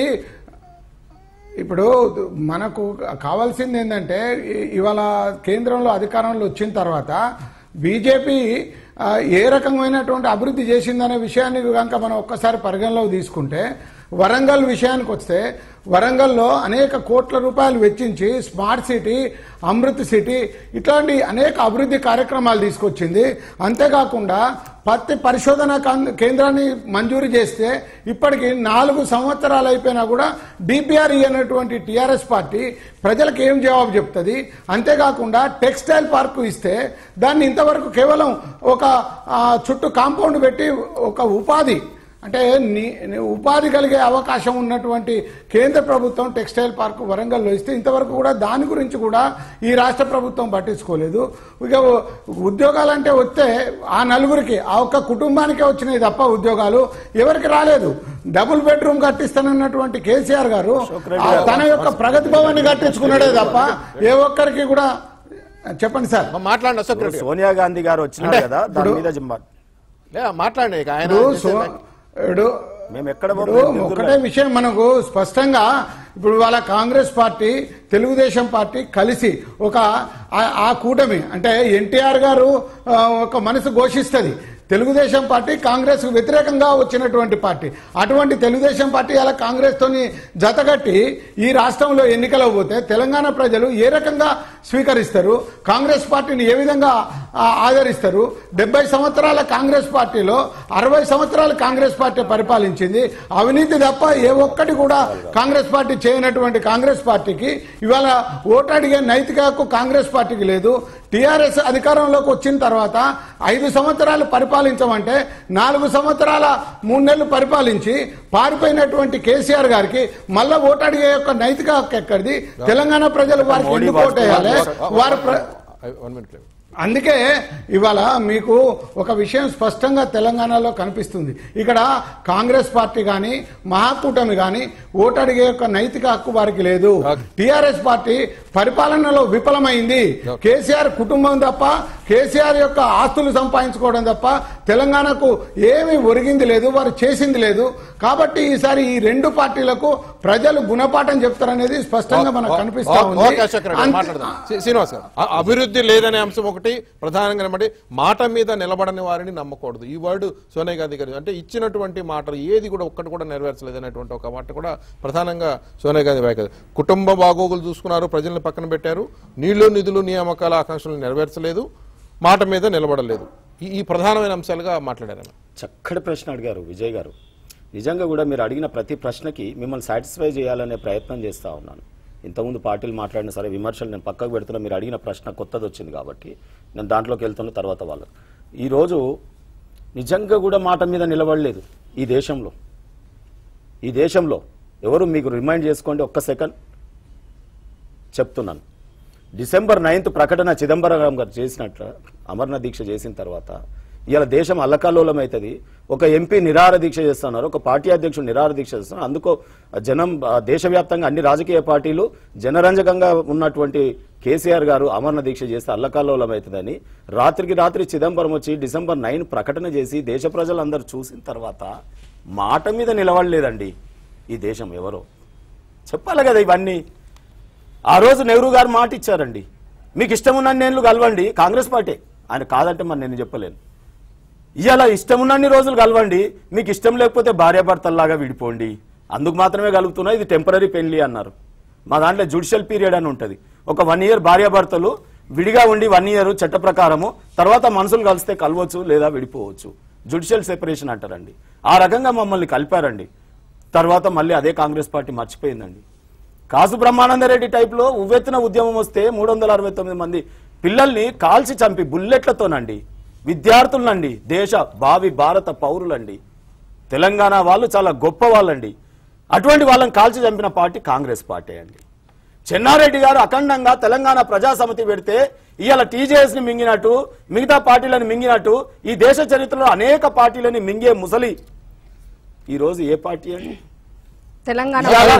ఇప్పుడు మనకు కావాల్సింది ఏంటంటే ఇవాళ కేంద్రంలో అధికారంలో వచ్చిన తర్వాత బీజేపీ ఏ రకమైనటువంటి అభివృద్ధి చేసిందనే విషయాన్ని కనుక మనం ఒక్కసారి పరిగణలోకి తీసుకుంటే, వరంగల్ విషయానికి వస్తే వరంగల్లో అనేక కోట్ల రూపాయలు వెచ్చించి స్మార్ట్ సిటీ, అమృత్ సిటీ ఇట్లాంటి అనేక అభివృద్ధి కార్యక్రమాలు తీసుకొచ్చింది. అంతేకాకుండా పత్తి పరిశోధన కేంద్రాన్ని మంజూరు చేస్తే ఇప్పటికి 4 సంవత్సరాలు అయిపోయినా కూడా డిపిఆర్ అనేటువంటి టీఆర్ఎస్ పార్టీ ప్రజలకు ఏం జవాబు చెప్తుంది? అంతేకాకుండా టెక్స్టైల్ పార్కు ఇస్తే దాన్ని ఇంతవరకు కేవలం ఒక చుట్టూ కాంపౌండ్ పెట్టి ఒక ఉపాధి అంటే ఉపాధి కలిగే అవకాశం ఉన్నటువంటి కేంద్ర ప్రభుత్వం టెక్స్టైల్ పార్క్ వరంగల్లో ఇస్తే ఇంతవరకు కూడా దాని గురించి కూడా ఈ రాష్ట్ర ప్రభుత్వం పట్టించుకోలేదు. ఇక ఉద్యోగాలంటే వస్తే ఆ నలుగురికి, ఆ ఒక్క కుటుంబానికే వచ్చినాయి తప్ప ఉద్యోగాలు ఎవరికి రాలేదు. డబుల్ బెడ్రూమ్ కట్టిస్తానన్నటువంటి కేసీఆర్ గారు తన యొక్క ప్రగతి భవన్ కట్టించుకున్నాడే తప్ప ఏ ఒక్కరికి కూడా. చెప్పండి సార్, మాట్లాడండి. సోనియా గాంధీ గారు వచ్చినారు కదా, దాని మీద మాట్లాడండి. ఒకటే విషయం మనకు స్పష్టంగా ఇప్పుడు వాళ్ళ కాంగ్రెస్ పార్టీ, తెలుగుదేశం పార్టీ కలిసి ఒక ఆ కూటమి అంటే ఎన్టీఆర్ గారు ఒక మనసు ఘోషిస్తుంది. తెలుగుదేశం పార్టీ కాంగ్రెస్ కు వ్యతిరేకంగా వచ్చినటువంటి పార్టీ. అటువంటి తెలుగుదేశం పార్టీ అలా కాంగ్రెస్ తోని జతగట్టి ఈ రాష్ట్రంలో ఎన్నికలు పోతే తెలంగాణ ప్రజలు ఏ రకంగా స్వీకరిస్తారు? కాంగ్రెస్ పార్టీని ఏ విధంగా ఆదరిస్తారు? 70 సంవత్సరాల కాంగ్రెస్ పార్టీలో 60 సంవత్సరాలు కాంగ్రెస్ పార్టీ పరిపాలించింది. అవినీతి తప్ప ఏ ఒక్కటి కూడా కాంగ్రెస్ పార్టీ చేయనటువంటి కాంగ్రెస్ పార్టీకి ఇవాళ ఓటు అడిగే నైతిక హక్కు కాంగ్రెస్ పార్టీకి లేదు. టీఆర్ఎస్ అధికారంలోకి వచ్చిన తర్వాత 5 సంవత్సరాలు పరిపాలించమంటే 4 సంవత్సరాల 3 నెలలు పరిపాలించి పారిపోయినటువంటి కేసీఆర్ గారికి మళ్ళా ఓటు అడిగే యొక్క నైతిక హక్కు ఎక్కడిది? తెలంగాణ ప్రజలు వారికి ఎందుకు ఓటేయాలి? వారు అందుకే ఇవాళ మీకు ఒక విషయం స్పష్టంగా తెలంగాణలో కనిపిస్తుంది. ఇక్కడ కాంగ్రెస్ పార్టీ గాని మహాకూటమి గాని ఓటు అడిగే యొక్క నైతిక హక్కు వారికి లేదు. టీఆర్ఎస్ పార్టీ పరిపాలనలో విఫలమైంది. కేసీఆర్ కుటుంబం తప్ప, కేసీఆర్ యొక్క ఆస్తులు సంపాదించుకోవడం తప్ప తెలంగాణకు ఏమీ ఒరిగింది లేదు, వారు చేసింది లేదు. కాబట్టి ఈసారి ఈ 2 పార్టీలకు ప్రజలు గుణపాఠం చెప్తారనేది స్పష్టంగా మనకు కనిపిస్తా ఉంది. శ్రీనివాస్ గారు, అభివృద్ధి లేదనే అంశం ఒకటి ప్రధానంగా మాట మీద నిలబడని వారిని నమ్మకూడదు. ఈ వర్డ్ సోనియా గాంధీ గారు అంటే ఇచ్చినటువంటి మాటలు ఏది కూడా ఒక్కటి కూడా నెరవేర్చలేదనేటువంటి ఒక మాట కూడా ప్రధానంగా సోనియా గాంధీ వ్యాఖ్య. కుటుంబ బాగోగులు చూసుకున్నారు, ప్రజల్ని పక్కన పెట్టారు, నీళ్లు నిధులు నియామకాల ఆకాంక్షలు నెరవేర్చలేదు, మాట మీద నిలబడలేదు. ఈ ప్రధానమైన అంశాలుగా మాట్లాడారు. చక్కటి ప్రశ్న అడిగారు విజయ్ గారు. నిజంగా కూడా మీరు అడిగిన ప్రతి ప్రశ్నకి మిమ్మల్ని సాటిస్ఫై చేయాలనే ప్రయత్నం చేస్తూ ఉన్నాను. ఇంతకుముందు పార్టీలు మాట్లాడిన సరే విమర్శలు నేను పక్కకు పెడుతున్నా. మీరు అడిగిన ప్రశ్న కొత్తది వచ్చింది కాబట్టి నేను దాంట్లోకి వెళ్తున్న తర్వాత వాళ్ళు ఈరోజు నిజంగా కూడా మాట మీద నిలబడలేదు ఈ దేశంలో ఎవరు మీకు రిమైండ్ చేసుకోండి ఒక్క సెకండ్ చెప్తున్నాను. డిసెంబర్ 9th ప్రకటన చిదంబరం గారు చేసినట్టు అమర్నాథ్ దీక్ష చేసిన తర్వాత ఇవాళ దేశం అల్లకల్లోలం అవుతుంది. ఒక ఎంపీ నిరాహార దీక్ష చేస్తున్నారు, ఒక పార్టీ అధ్యక్షుడు నిరాహార దీక్ష చేస్తున్నారు. అందుకో జనం దేశవ్యాప్తంగా అన్ని రాజకీయ పార్టీలు జనరంజకంగా ఉన్నటువంటి కేసీఆర్ గారు అమర్నాథ్ దీక్ష చేస్తే అల్లకల్లోలం అవుతుందని రాత్రికి రాత్రి చిదంబరం వచ్చి డిసెంబర్ 9 ప్రకటన చేసి దేశ ప్రజలందరూ చూసిన తర్వాత మాట మీద నిలబడలేదండి ఈ దేశం. ఎవరో చెప్పాలి కదా ఇవన్నీ. ఆ రోజు నెహ్రూ గారు మాట ఇచ్చారండి, మీకు ఇష్టం ఉన్న నేను కలవండి, కాంగ్రెస్ పార్టీ ఆయన కాదంటే మరి నేను చెప్పలేను. ఇవాళ ఇష్టం ఉన్నన్ని రోజులు కలవండి, మీకు ఇష్టం లేకపోతే భార్యాభర్తల్లాగా విడిపోండి, అందుకు మాత్రమే కలుగుతున్నా, ఇది టెంపరీ పెళ్లి అన్నారు. మా దాంట్లో జ్యుడిషియల్ పీరియడ్ అని ఉంటుంది. ఒక 1 year భార్యాభర్తలు విడిగా ఉండి 1 year చట్ట ప్రకారము, తర్వాత మనసులు కలిస్తే కలవచ్చు లేదా విడిపోవచ్చు, జ్యుడిషియల్ సెపరేషన్ అంటారండి. ఆ రకంగా మమ్మల్ని కలిపారండి. తర్వాత మళ్ళీ అదే కాంగ్రెస్ పార్టీ మర్చిపోయిందండి. కాసు బ్రహ్మానందరెడ్డి టైప్లో ఉవ్వెత్తున ఉద్యమం వస్తే 369 మంది పిల్లల్ని కాల్చి చంపి బుల్లెట్లతోనండి, విద్యార్థులండి, దేశ భావి భారత పౌరులండి, తెలంగాణ వాళ్ళు చాలా గొప్ప వాళ్ళండి, అటువంటి వాళ్ళని కాల్చి చంపిన పార్టీ కాంగ్రెస్ పార్టీ అండి. చెన్నారెడ్డి గారు అఖండంగా తెలంగాణ ప్రజా సమితి పెడితే ఇవాళ టీజేఎస్ ని మింగినట్టు, మిగతా పార్టీలను మింగినట్టు ఈ దేశ చరిత్రలో అనేక పార్టీలని మింగే ముసలి ఈ రోజు ఏ పార్టీ అండి? తెలంగాణ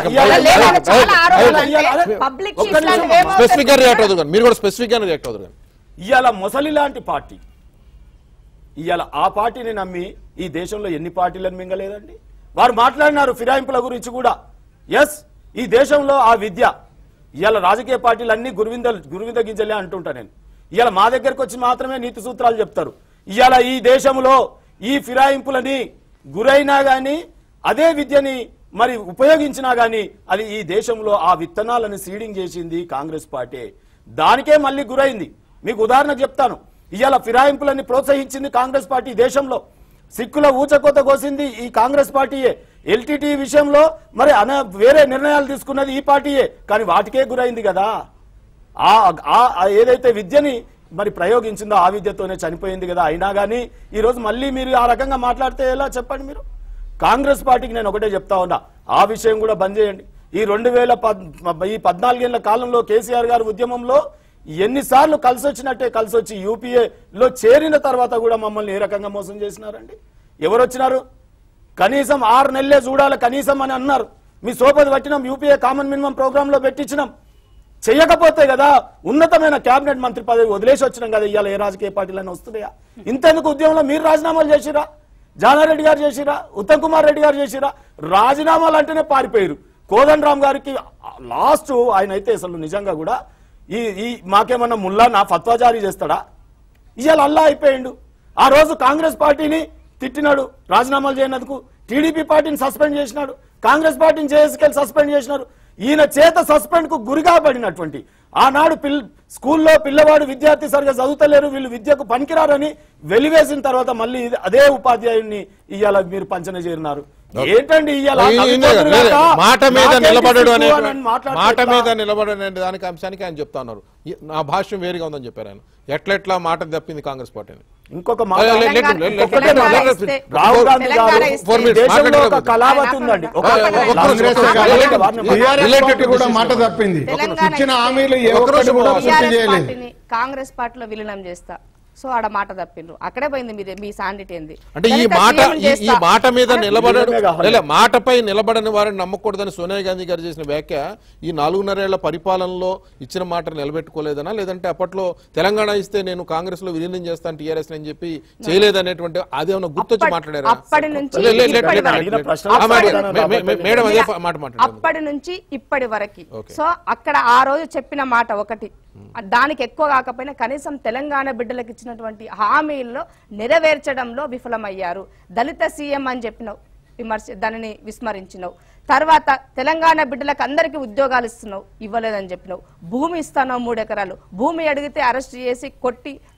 ఇవాళ ముసలి లాంటి పార్టీ, ఇవాళ ఆ పార్టీని నమ్మి ఈ దేశంలో ఎన్ని పార్టీలను మింగలేదండి. వారు మాట్లాడినారు ఫిరాయింపుల గురించి కూడా. ఎస్, ఈ దేశంలో ఆ విద్య ఇవాళ రాజకీయ పార్టీలన్నీ గురువింద గింజలే అంటుంటా నేను. ఇవాళ మా దగ్గరకు వచ్చి మాత్రమే నీతి సూత్రాలు చెప్తారు. ఇవాళ ఈ దేశంలో ఈ ఫిరాయింపులని గురైనా గాని అదే విద్యని మరి ఉపయోగించినా గాని అది ఈ దేశంలో ఆ విత్తనాలను సీడింగ్ చేసింది కాంగ్రెస్ పార్టీ. దానికే మళ్ళీ గురైంది. మీకు ఉదాహరణ చెప్తాను. ఇవాళ ఫిరాయింపులని ప్రోత్సహించింది కాంగ్రెస్ పార్టీ. దేశంలో సిక్కుల ఊచకోత కోసింది ఈ కాంగ్రెస్ పార్టీయే. ఎల్టీటీ విషయంలో మరి వేరే నిర్ణయాలు తీసుకున్నది ఈ పార్టీయే, కానీ వాటికే గురైంది కదా. ఏదైతే విద్యని మరి ప్రయోగించిందో ఆ విద్యతోనే చనిపోయింది కదా. అయినా కానీ ఈరోజు మళ్ళీ మీరు ఆ రకంగా మాట్లాడితే ఎలా చెప్పండి? మీరు కాంగ్రెస్ పార్టీకి నేను ఒకటే చెప్తా ఉన్నా, ఆ విషయం కూడా బంద్ చేయండి. ఈ 2014 ఏళ్ల కాలంలో కేసీఆర్ గారి ఉద్యమంలో ఎన్నిసార్లు కలిసి వచ్చినట్టే కలిసి వచ్చి యూపీఏలో చేరిన తర్వాత కూడా మమ్మల్ని ఏ రకంగా మోసం చేసినారండి? ఎవరు వచ్చినారు? కనీసం 6 నెలలే చూడాలి కనీసం అని అన్నారు. మీ సోపది పట్టినాం, యూపీఏ కామన్ మినిమం ప్రోగ్రామ్ లో పెట్టించినాం. చెయ్యకపోతే కదా ఉన్నతమైన కేబినెట్ మంత్రి పదవి వదిలేసి వచ్చినాం కదా. ఇవాళ ఏ రాజకీయ పార్టీలైనా వస్తున్నాయా? ఇంతెందుకు ఉద్యమంలో మీరు రాజీనామాలు చేసిరా? జానారెడ్డి గారు చేసిరా? ఉత్తమ్ కుమార్ రెడ్డి గారు చేసిరా? రాజీనామాలు అంటేనే పారిపోయారు. కోదండరామ్ గారికి లాస్ట్ ఆయన అయితే అసలు నిజంగా కూడా ఈ మాకేమన్నా ముల్లా నా ఫత్వా జారీ చేస్తాడా? ఇవాళ అల్లా అయిపోయిండు. ఆ రోజు కాంగ్రెస్ పార్టీని తిట్టినాడు రాజీనామాలు చేయనందుకు, టీడీపీ పార్టీని సస్పెండ్ చేసినాడు, కాంగ్రెస్ పార్టీని జేఎస్కేలు సస్పెండ్ చేసినారు. ఈయన చేత సస్పెండ్ కు గురిగా పడినటువంటి ఆనాడు స్కూల్లో పిల్లవాడు విద్యార్థి సరిగా చదువుతలేరు, వీళ్ళు విద్యకు పనికిరారని వెలివేసిన తర్వాత మళ్ళీ అదే ఉపాధ్యాయుడిని ఇవాళ మీరు పంచన చేరినారు. ఏంటండి మాట మీద నిలబడనే దానికి అంశానికి ఆయన చెప్తా ఉన్నారు. నా భాష్యం వేరుగా ఉందని చెప్పారు ఆయన. ఎట్లా మాట తప్పింది కాంగ్రెస్ పార్టీని. ఇంకొక రాహుల్ గాంధీ గారు దేశంలో ఒక కళావతి ఉందండి, కూడా మాట తప్పింది. ఇచ్చిన హామీలు కాంగ్రెస్ పార్టీలో విలీనం చేస్తా, సో ఆడ మాట తప్పిండ్రు, అక్కడే పోయింది మీ సాండిటీ ఏంది అంటే ఈ మాట మీద మాటపై నిలబడని వారిని నమ్మకూడదని సోనియా గాంధీ గారు చేసిన వ్యాఖ్య ఈ 4.5 ఏళ్ల పరిపాలనలో ఇచ్చిన మాట నిలబెట్టుకోలేదనా, లేదంటే అప్పట్లో తెలంగాణ ఇస్తే నేను కాంగ్రెస్ లో విలీనం చేస్తాను టీఆర్ఎస్ అని చెప్పి చేయలేదనేటువంటి అదేమన్నా గుర్తొచ్చి మాట్లాడారా? అప్పటి నుంచి ఇప్పటి వరకు. సో అక్కడ ఆ రోజు చెప్పిన మాట ఒకటి, దానికి ఎక్కువ కాకపోయినా కనీసం తెలంగాణ బిడ్డలకు ఇచ్చినటువంటి హామీల్లో నెరవేర్చడంలో విఫలమయ్యారు. దళిత సీఎం అని చెప్పినావు, దానిని విస్మరించినావు. తర్వాత తెలంగాణ బిడ్డలకు అందరికీ ఉద్యోగాలు ఇస్తున్నావు, ఇవ్వలేదని చెప్పినావు. భూమి ఇస్తాను 3 ఎకరాలు, భూమి అడిగితే అరెస్ట్ చేసి కొట్టి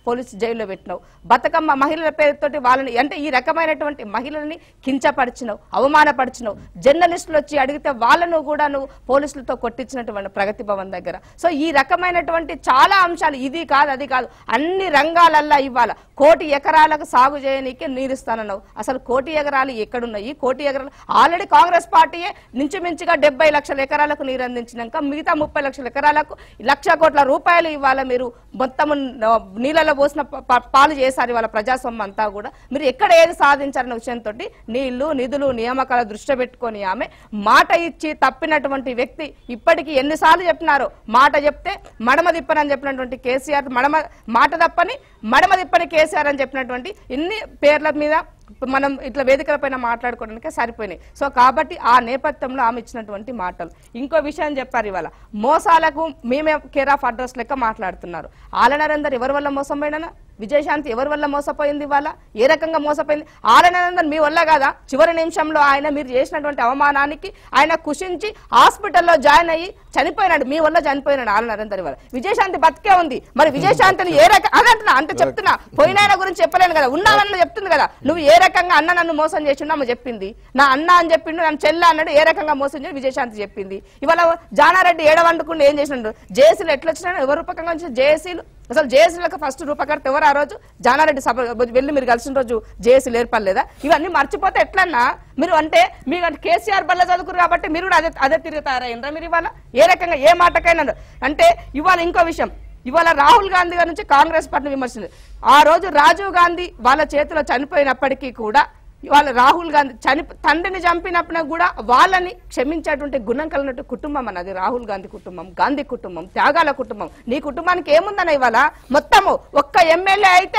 పోలీసు జైల్లో పెట్టినావు. బతుకమ్మ మహిళల పేరుతోటి వాళ్ళని అంటే ఈ రకమైనటువంటి మహిళల్ని కించపరిచినావు, అవమానపరిచినావు. జర్నలిస్టులు వచ్చి అడిగితే వాళ్ళను కూడా నువ్వు పోలీసులతో కొట్టించినటువంటి ప్రగతి భవన్ దగ్గర. సో ఈ రకమైనటువంటి చాలా అంశాలు, ఇది కాదు అది కాదు, అన్ని రంగాలల్లో ఇవ్వాల 1 కోటి ఎకరాలకు సాగు చేయనీకే నీరుస్తానన్నావు. అసలు 1 కోటి ఎకరాలు ఎక్కడున్నాయి? 1 కోటి ఎకరాలు ఆల్రెడీ కాంగ్రెస్ పార్టీయే మించుమించుగా 70 లక్షల ఎకరాలకు నీరు అందించినాక మిగతా 30 లక్షల ఎకరాలకు 1,00,000 కోట్ల రూపాయలు ఇవాళ మీరు మొత్తం నీళ్ళలో పోసిన పాలు చేశారు ఇవాళ ప్రజాస్వామ్యం అంతా కూడా. మీరు ఎక్కడ ఏది సాధించారన్న విషయంతో నీళ్లు నిధులు నియామకాల దృష్టి పెట్టుకొని ఆమె మాట ఇచ్చి తప్పినటువంటి వ్యక్తి. ఇప్పటికీ ఎన్నిసార్లు చెప్పినారో, మాట చెప్తే మడమ తిప్పనని చెప్పినటువంటి కేసీఆర్, మాట తప్పని మడమ తిప్పని కేసీఆర్ అని చెప్పినటువంటి ఇన్ని పేర్ల మీద మనం ఇట్లా వేదికల పైన మాట్లాడుకోవడానికే సరిపోయినాయి. సో కాబట్టి ఆ నేపథ్యంలో ఆమె ఇచ్చినటువంటి మాటలు. ఇంకో విషయం చెప్పారు, ఇవాళ మోసాలకు మేమే కేర్ ఆఫ్ అడ్రస్ లెక్క మాట్లాడుతున్నారు. ఆలనరేందర్ ఎవరి వల్ల మోసం పోయినా, విజయశాంతి ఎవరి వల్ల మోసపోయింది, ఇవాళ ఏ రకంగా మోసపోయింది? ఆలనరేందర్ మీ వల్ల కాదా? చివరి నిమిషంలో ఆయన మీరు చేసినటువంటి అవమానానికి ఆయన కుషించి హాస్పిటల్లో జాయిన్ అయ్యి చనిపోయినాడు, మీ వల్ల చనిపోయినాడు ఆలనరేందర్. ఇవాళ విజయశాంతి బతికే ఉంది. మరి విజయశాంతిని ఏ రకం అదంటున్నా అంటే చెప్తున్నా, పోయినాయన గురించి చెప్పలేను కదా, ఉన్నానన్న చెప్తుంది కదా. నువ్వు ఏ రకంగా అన్న నన్ను మోసం చేసిండు ఆమె చెప్పింది, నా అన్న అని చెప్పిండు, నన్ను చెల్ల అన్నాడు, ఏ రకంగా మోసం చేసి విజయశాంతి చెప్పింది. ఇవాళ జానారెడ్డి ఏడవండుకుండా ఏం చేసినాడు? జేసీలు ఎట్లా వచ్చినా ఎవరు రూపకంగా వచ్చిన జేసీలు, అసలు జేసీలకు ఫస్ట్ రూపకర్త ఎవరు? ఆ రోజు జానారెడ్డి సభ వెళ్ళి మీరు కలిసిన రోజు జేసీలు ఏర్పడలేదా? ఇవన్నీ మర్చిపోతే ఎట్లన్నా మీరు? అంటే మీరు కేసీఆర్ బల్ల చదువుకురు కాబట్టి మీరు కూడా అదే తిరుగుతారా మీరు ఇవాళ? ఏ రకంగా ఏ మాటకైనా అంటే ఇవాళ ఇంకో విషయం, ఇవాళ రాహుల్ గాంధీ గారి నుంచి కాంగ్రెస్ పార్టీ విమర్శింది. ఆ రోజు రాజీవ్ గాంధీ వాళ్ళ చేతిలో చనిపోయినప్పటికీ కూడా ఇవాళ రాహుల్ గాంధీ తండ్రిని చంపినప్పుడు కూడా వాళ్ళని క్షమించేటువంటి గుణం కలిగినట్టు కుటుంబం అన్నది రాహుల్ గాంధీ కుటుంబం, గాంధీ కుటుంబం, త్యాగాల కుటుంబం. నీ కుటుంబానికి ఏముందన్న ఇవాళ? మొత్తము ఒక్క ఎమ్మెల్యే అయితే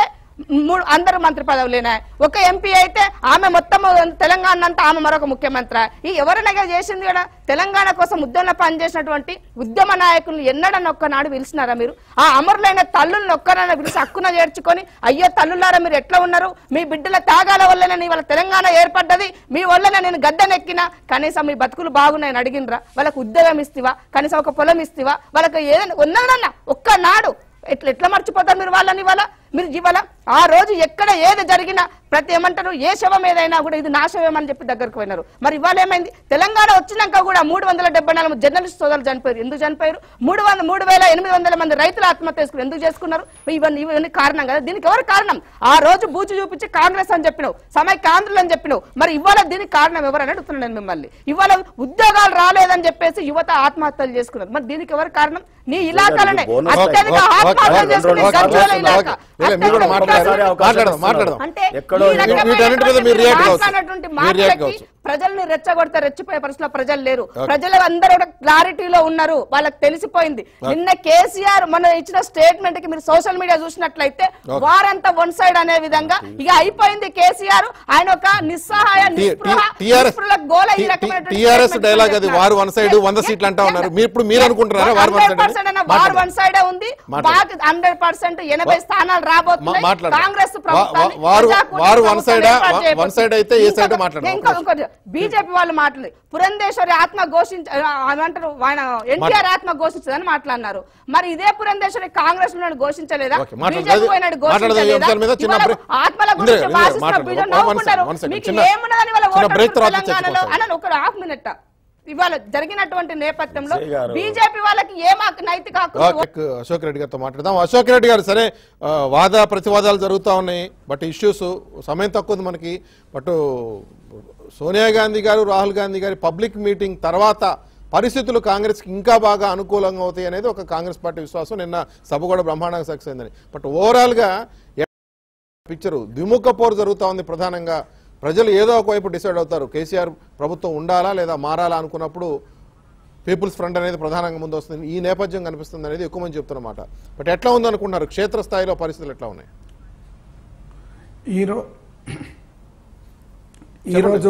అందరూ మంత్రి పదవులేనా, ఒక ఎంపీ అయితే ఆమె మొత్తం తెలంగాణ అంతా ఆమె మరొక ముఖ్యమంత్రి. ఈ ఎవరైనా చేసింది కూడా తెలంగాణ కోసం ఉద్యమంలో పనిచేసినటువంటి ఉద్యమ నాయకులను ఎన్నడన్నా ఒక్కనాడు పిలిచినారా మీరు? ఆ అమరులైన తల్లులను ఒక్కనైనా పిలిచి హక్కున చేర్చుకొని, అయ్యో తల్లులారా మీరు ఎట్లా ఉన్నారు, మీ బిడ్డల త్యాగాల వల్లనే ఇవాళ తెలంగాణ ఏర్పడ్డది, మీ వల్లనే నేను గద్దెనెక్కినా, కనీసం మీ బతుకులు బాగున్నాయని అడిగినరా? వాళ్ళకు ఉద్యోగం ఇస్తావా? కనీసం ఒక పొలం ఇస్తావా? వాళ్ళకి ఏదైనా ఉన్నదన్నా ఒక్కనాడు ఎట్లా మర్చిపోతారు మీరు వాళ్ళని? ఇవాళ మీరు ఇవాళ ఆ రోజు ఎక్కడ ఏది జరిగినా ప్రతి ఏమంటారు, ఏ శవం ఏదైనా కూడా ఇది నా శవం అని చెప్పి దగ్గరకు పోయినారు. మరి ఇవాళ ఏమైంది? తెలంగాణ వచ్చినాక కూడా 374 జర్నలిస్ట్ సోదరులు చనిపోయారు. ఎందుకు చనిపోయారు? 3,800 మంది రైతులు ఆత్మహత్య చేసుకున్నారు. ఎందుకు చేసుకున్నారు? ఇవన్నీ కారణం కదా. దీనికి ఎవరు కారణం? ఆ రోజు బూచి చూపించి కాంగ్రెస్ అని చెప్పినావు, సమైక్యాంధ్రులు అని చెప్పినావు. మరి ఇవాళ దీనికి కారణం ఎవరని అడుగుతున్నాను నేను మిమ్మల్ని. ఇవాళ ఉద్యోగాలు రాలేదని చెప్పేసి యువత ఆత్మహత్యలు చేసుకున్నారు. మరి దీనికి ఎవరు కారణం? నీ ఇలాకాలనే అత్యధిక ఆత్మహత్యలు చేసుకునే గజ్వేల ఇలాకా. ప్రజల్ని రెచ్చగొడితే రెచ్చిపోయే పరిస్థితిలో ప్రజలు లేరు. ప్రజలు అందరూ కూడా క్లారిటీలో ఉన్నారు, వాళ్ళకి తెలిసిపోయింది. నిన్న కేసీఆర్ మన ఇచ్చిన స్టేట్మెంట్ కి మీరు సోషల్ మీడియా చూసినట్లయితే వారంతా వన్ సైడ్ అనే విధంగా ఇక అయిపోయింది కేసీఆర్. ఆయన ఒక నిస్సహాయ గోల. టీఆర్ఎస్ డైలాగ్ అది, వారు వన్ సైడ్ 100 సీట్లు అంటా ఉన్నారు. మీరు అనుకుంటున్నారా వారు వన్ సైడ్ ఉంది? 100% 80 స్థానాలు రాబోతున్నాయి కాంగ్రెస్ ప్రభుత్వం. బీజేపీ వాళ్ళు మాట్లాడి పురంధేశ్వరి ఆత్మ ఘోషించారు, ఆయన ఎన్టీఆర్ ఆత్మ ఘోషించదని మాట్లాడినారు. మరి ఇదే పురంధేశ్వరి కాంగ్రెస్ ఘోషించలేదా? బీజేపీ పోయినాడు ఘోషించలేదా? ఆత్మల గురించి భాషిస్తున్న బీజేపీ నవ్వుకుంటారు. మీకు ఏమున్నదని వాళ్ళ తెలంగాణలో అని ఒక హాఫ్ మినిట్ ఇవాళ జరిగినటువంటి నేపథ్యంలో బీజేపీ వాళ్ళకి ఏం నైతిక హక్కు? అశోక్ రెడ్డి గారితో మాట్లాడదాం. అశోక్ రెడ్డి గారు, సరే వాద ప్రతివాదాలు జరుగుతూ ఉన్నాయి, బట్ ఇష్యూస్ సమయం తక్కువ ఉంది మనకి. బట్ సోనియా గాంధీ గారు, రాహుల్ గాంధీ గారి పబ్లిక్ మీటింగ్ తర్వాత పరిస్థితులు కాంగ్రెస్కి ఇంకా బాగా అనుకూలంగా అవుతాయి అనేది ఒక కాంగ్రెస్ పార్టీ విశ్వాసం. నిన్న సభ కూడా బ్రహ్మాండంగా సక్సెస్ అయిందని. బట్ ఓవరాల్గా పిక్చరు ద్విముఖ పోరు జరుగుతూ ఉంది. ప్రధానంగా ప్రజలు ఏదో ఒకవైపు డిసైడ్ అవుతారు, కేసీఆర్ ప్రభుత్వం ఉండాలా లేదా మారాలా అనుకున్నప్పుడు పీపుల్స్ ఫ్రంట్ అనేది ప్రధానంగా ముందు వస్తుంది. ఈ నేపథ్యం కనిపిస్తుంది అనేది ఎక్కువ మంది చెప్తున్నమాట. బట్ ఎట్లా ఉందనుకుంటున్నారు? క్షేత్రస్థాయిలో పరిస్థితులు ఎట్లా ఉన్నాయి? ఈరోజు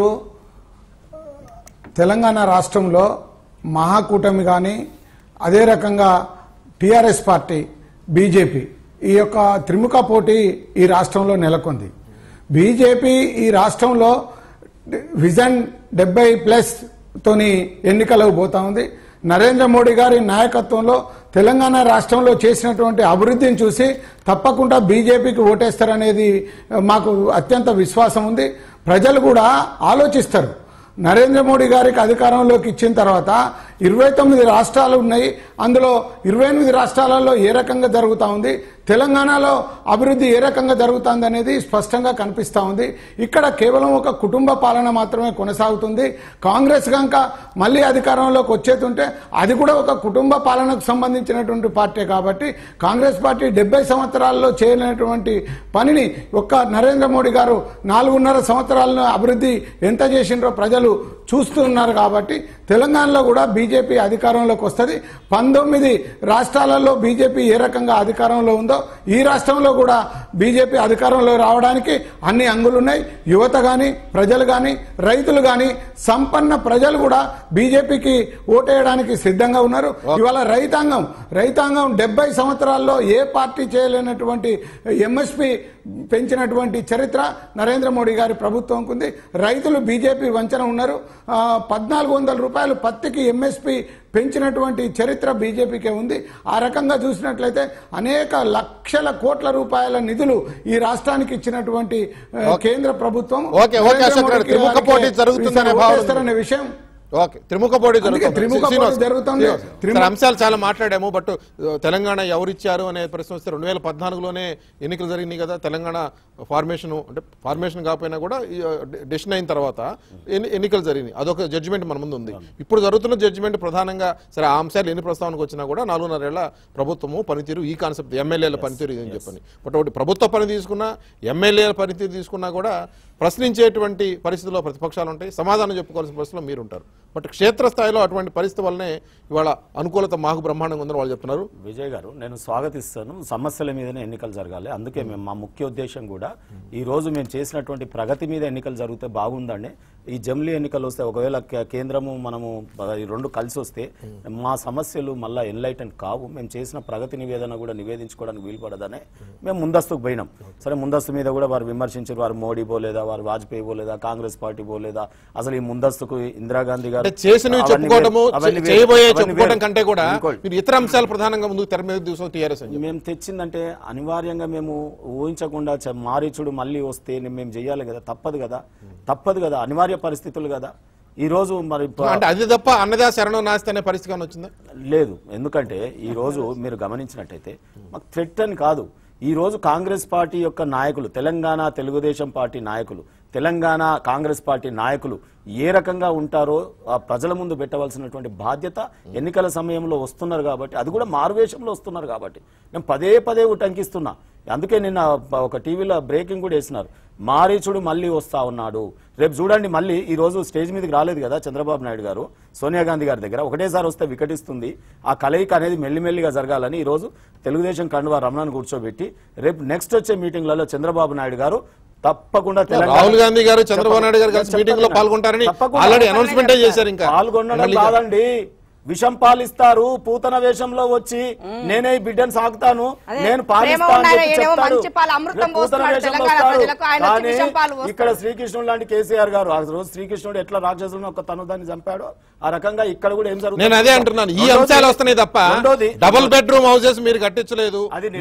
తెలంగాణ రాష్ట్రంలో మహాకూటమి కానీ, అదే రకంగా టీఆర్ఎస్ పార్టీ, బీజేపీ, ఈ యొక్క త్రిముఖ పోటీ ఈ రాష్ట్రంలో నెలకొంది. బీజేపీ ఈ రాష్ట్రంలో విజన్ 70+ తోని ఎన్నికలకు పోతా ఉంది. నరేంద్ర మోడీ గారి నాయకత్వంలో తెలంగాణ రాష్ట్రంలో చేసినటువంటి అభివృద్ధిని చూసి తప్పకుండా బీజేపీకి ఓటేస్తారనేది మాకు అత్యంత విశ్వాసం ఉంది. ప్రజలు కూడా ఆలోచిస్తారు. నరేంద్ర మోడీ గారికి అధికారంలోకి ఇచ్చిన తర్వాత 29 రాష్ట్రాలు ఉన్నాయి. అందులో 28 రాష్ట్రాలలో ఏ రకంగా జరుగుతూ ఉంది, తెలంగాణలో అభివృద్ధి ఏ రకంగా జరుగుతుంది అనేది స్పష్టంగా కనిపిస్తూ ఉంది. ఇక్కడ కేవలం ఒక కుటుంబ పాలన మాత్రమే కొనసాగుతుంది. కాంగ్రెస్ కనుక మళ్ళీ అధికారంలోకి వచ్చేతుంటే అది కూడా ఒక కుటుంబ పాలనకు సంబంధించినటువంటి పార్టీ కాబట్టి కాంగ్రెస్ పార్టీ 70 సంవత్సరాల్లో చేయలేనటువంటి పనిని ఒక్క నరేంద్ర మోడీ గారు 4.5 సంవత్సరాలను అభివృద్ధి ఎంత చేసిండ్రో ప్రజలు చూస్తున్నారు. కాబట్టి తెలంగాణలో కూడా బీజేపీ అధికారంలోకి వస్తుంది. 19 రాష్ట్రాలలో బీజేపీ ఏ రకంగా అధికారంలో ఉందో ఈ రాష్ట్రంలో కూడా బీజేపీ అధికారంలో రావడానికి అన్ని అంగులున్నాయి. యువత కానీ, ప్రజలు కానీ, రైతులు కానీ, సంపన్న ప్రజలు కూడా బీజేపీకి ఓటేయడానికి సిద్ధంగా ఉన్నారు. ఇవాళ రైతాంగం 70 సంవత్సరాల్లో ఏ పార్టీ చేయలేనటువంటి ఎంఎస్పీ పెంచినటువంటి చరిత్ర నరేంద్ర మోడీ గారి ప్రభుత్వంకు ఉంది. రైతులు బీజేపీ వంచన ఉన్నారు. 1400 రూపాయలు పత్తికి ఎంఎస్పీ పెంచినటువంటి చరిత్ర బీజేపీకే ఉంది. ఆ రకంగా చూసినట్లయితే అనేక లక్షల కోట్ల రూపాయల నిధులు ఈ రాష్ట్రానికి ఇచ్చినటువంటి కేంద్ర ప్రభుత్వం జరుగుతుందనే విషయం త్రిముఖ పోటీ జరుగుతుంది. అంశాలు చాలా మాట్లాడాము. బట్ తెలంగాణ ఎవరిచ్చారు అనే ప్రశ్న వస్తే 2014లోనే ఎన్నికలు జరిగినాయి కదా. తెలంగాణ ఫార్మేషన్ అంటే ఫార్మేషన్ కాకపోయినా కూడా డెసిషన్ అయిన తర్వాత ఎన్నికలు జరిగినాయి. అదొక జడ్జిమెంట్ మన ముందు ఉంది. ఇప్పుడు జరుగుతున్న జడ్జిమెంట్ ప్రధానంగా సరే ఆ అంశాలు ఎన్ని ప్రస్తావనకు వచ్చినా కూడా 4.5 ఏళ్ల ప్రభుత్వము పనితీరు ఈ కాన్సెప్ట్ ఎమ్మెల్యేల పనితీరు ఇదని చెప్పని. బట్ ఒకటి ప్రభుత్వ పని తీసుకున్నా ఎమ్మెల్యేల పనితీరు తీసుకున్నా కూడా ప్రశ్నించేటువంటి పరిస్థితుల్లో ప్రతిపక్షాలు ఉంటాయి, సమాధానం చెప్పుకోవాల్సిన పరిస్థితుల్లో మీరుంటారు. బట్ క్షేత్రస్థాయిలో అటువంటి పరిస్థితి వల్లనే ఇవాళ అనుకూలత మాకు బ్రహ్మాండంగా ఉందని వాళ్ళు చెప్తున్నారు. విజయ్ గారు, నేను స్వాగతిస్తాను. సమస్యల మీదనే ఎన్నికలు జరగాలి. అందుకే మేము మా ముఖ్య ఉద్దేశం కూడా ఈ రోజు మేము చేసినటువంటి ప్రగతి మీద ఎన్నికలు జరిగితే బాగుందండి. ఈ జమిలీ ఎన్నికలు వస్తే ఒకవేళ కేంద్రము మనము ఈ రెండు కలిసి వస్తే మా సమస్యలు మళ్ళీ ఎన్లైటన్ కావు. మేము చేసిన ప్రగతి నివేదన కూడా నివేదించుకోవడానికి వీలుపడదనే మేము ముందస్తుకు పోయినాం. సరే, ముందస్తు మీద కూడా వారు విమర్శించారు. వారు మోడీ పోలేదా, వారు వాజ్పేయి పోలేదా, కాంగ్రెస్ పార్టీ పోలేదా, అసలు ఈ ముందస్తుకు ఇందిరాగాంధీ గారు కంటే కూడా ఇతర అంశాలు ప్రధానంగా ముందుకు తెర మీద చూసాం. టీఆర్ఎస్ మేము తెచ్చిందంటే అనివార్యంగా మేము ఊహించకుండా మారీచుడు మళ్ళీ వస్తే మేము చెయ్యాలి కదా, తప్పదు కదా, అనివార్య పరిస్థితులు కదా. ఈ రోజు మరి అది తప్ప అన్నదా శరణం నాస్తి అనే పరిస్థితి వచ్చిందా? లేదు. ఎందుకంటే ఈ రోజు మీరు గమనించినట్టయితే మాకు థ్రెట్ అని కాదు. ఈ రోజు కాంగ్రెస్ పార్టీ యొక్క నాయకులు, తెలంగాణ తెలుగుదేశం పార్టీ నాయకులు, తెలంగాణ కాంగ్రెస్ పార్టీ నాయకులు ఏ రకంగా ఉంటారో ఆ ప్రజల ముందు పెట్టవలసినటువంటి బాధ్యత ఎన్నికల సమయంలో వస్తున్నారు కాబట్టి, అది కూడా మారువేషంలో వస్తున్నారు కాబట్టి నేను పదే ఉటంకిస్తున్నా. అందుకే నిన్న ఒక టీవీలో బ్రేకింగ్ కూడా వేసినారు, మారీచుడు మళ్ళీ వస్తా ఉన్నాడు. రేపు చూడండి, మళ్ళీ ఈ రోజు స్టేజ్ మీదకి రాలేదు కదా చంద్రబాబు నాయుడు గారు సోనియా గాంధీ గారి దగ్గర. ఒకటేసారి వస్తే వికటిస్తుంది. ఆ కలయిక అనేది మెల్లిమెల్లిగా జరగాలని ఈ రోజు తెలుగుదేశం కండువా రమణను కూర్చోబెట్టి రేపు నెక్స్ట్ వచ్చే మీటింగ్లలో చంద్రబాబు నాయుడు గారు తప్పకుండా రాహుల్ గాంధీ గారు చంద్రబాబు నాయుడు గారు కలిసి మీటింగ్ లో పాల్గొంటారని ఆల్రెడీ అనౌన్స్మెంట్ చేశారు. ఇంకా పాల్గొనడం కాదండి, విషం పాలిస్తారు. పూతన వేషంలో వచ్చి నేనే ఈ బిడ్డను సాగుతాను, నేను పాలిస్తాను. ఇక్కడ శ్రీకృష్ణుడు లాంటి కేసీఆర్ గారు ఆ రోజు శ్రీకృష్ణుడు ఎట్లా రాక్షసులను ఒక తనుదాన్ని చంపాడో ఆ రకంగా ఇక్కడ కూడా ఏం జరుగుతుంది. నేను అదే అంటున్నాను, ఈ అంశాలు వస్తున్నాయి తప్ప డబుల్ బెడ్రూమ్ హౌసెస్ మీరు కట్టించలేదు.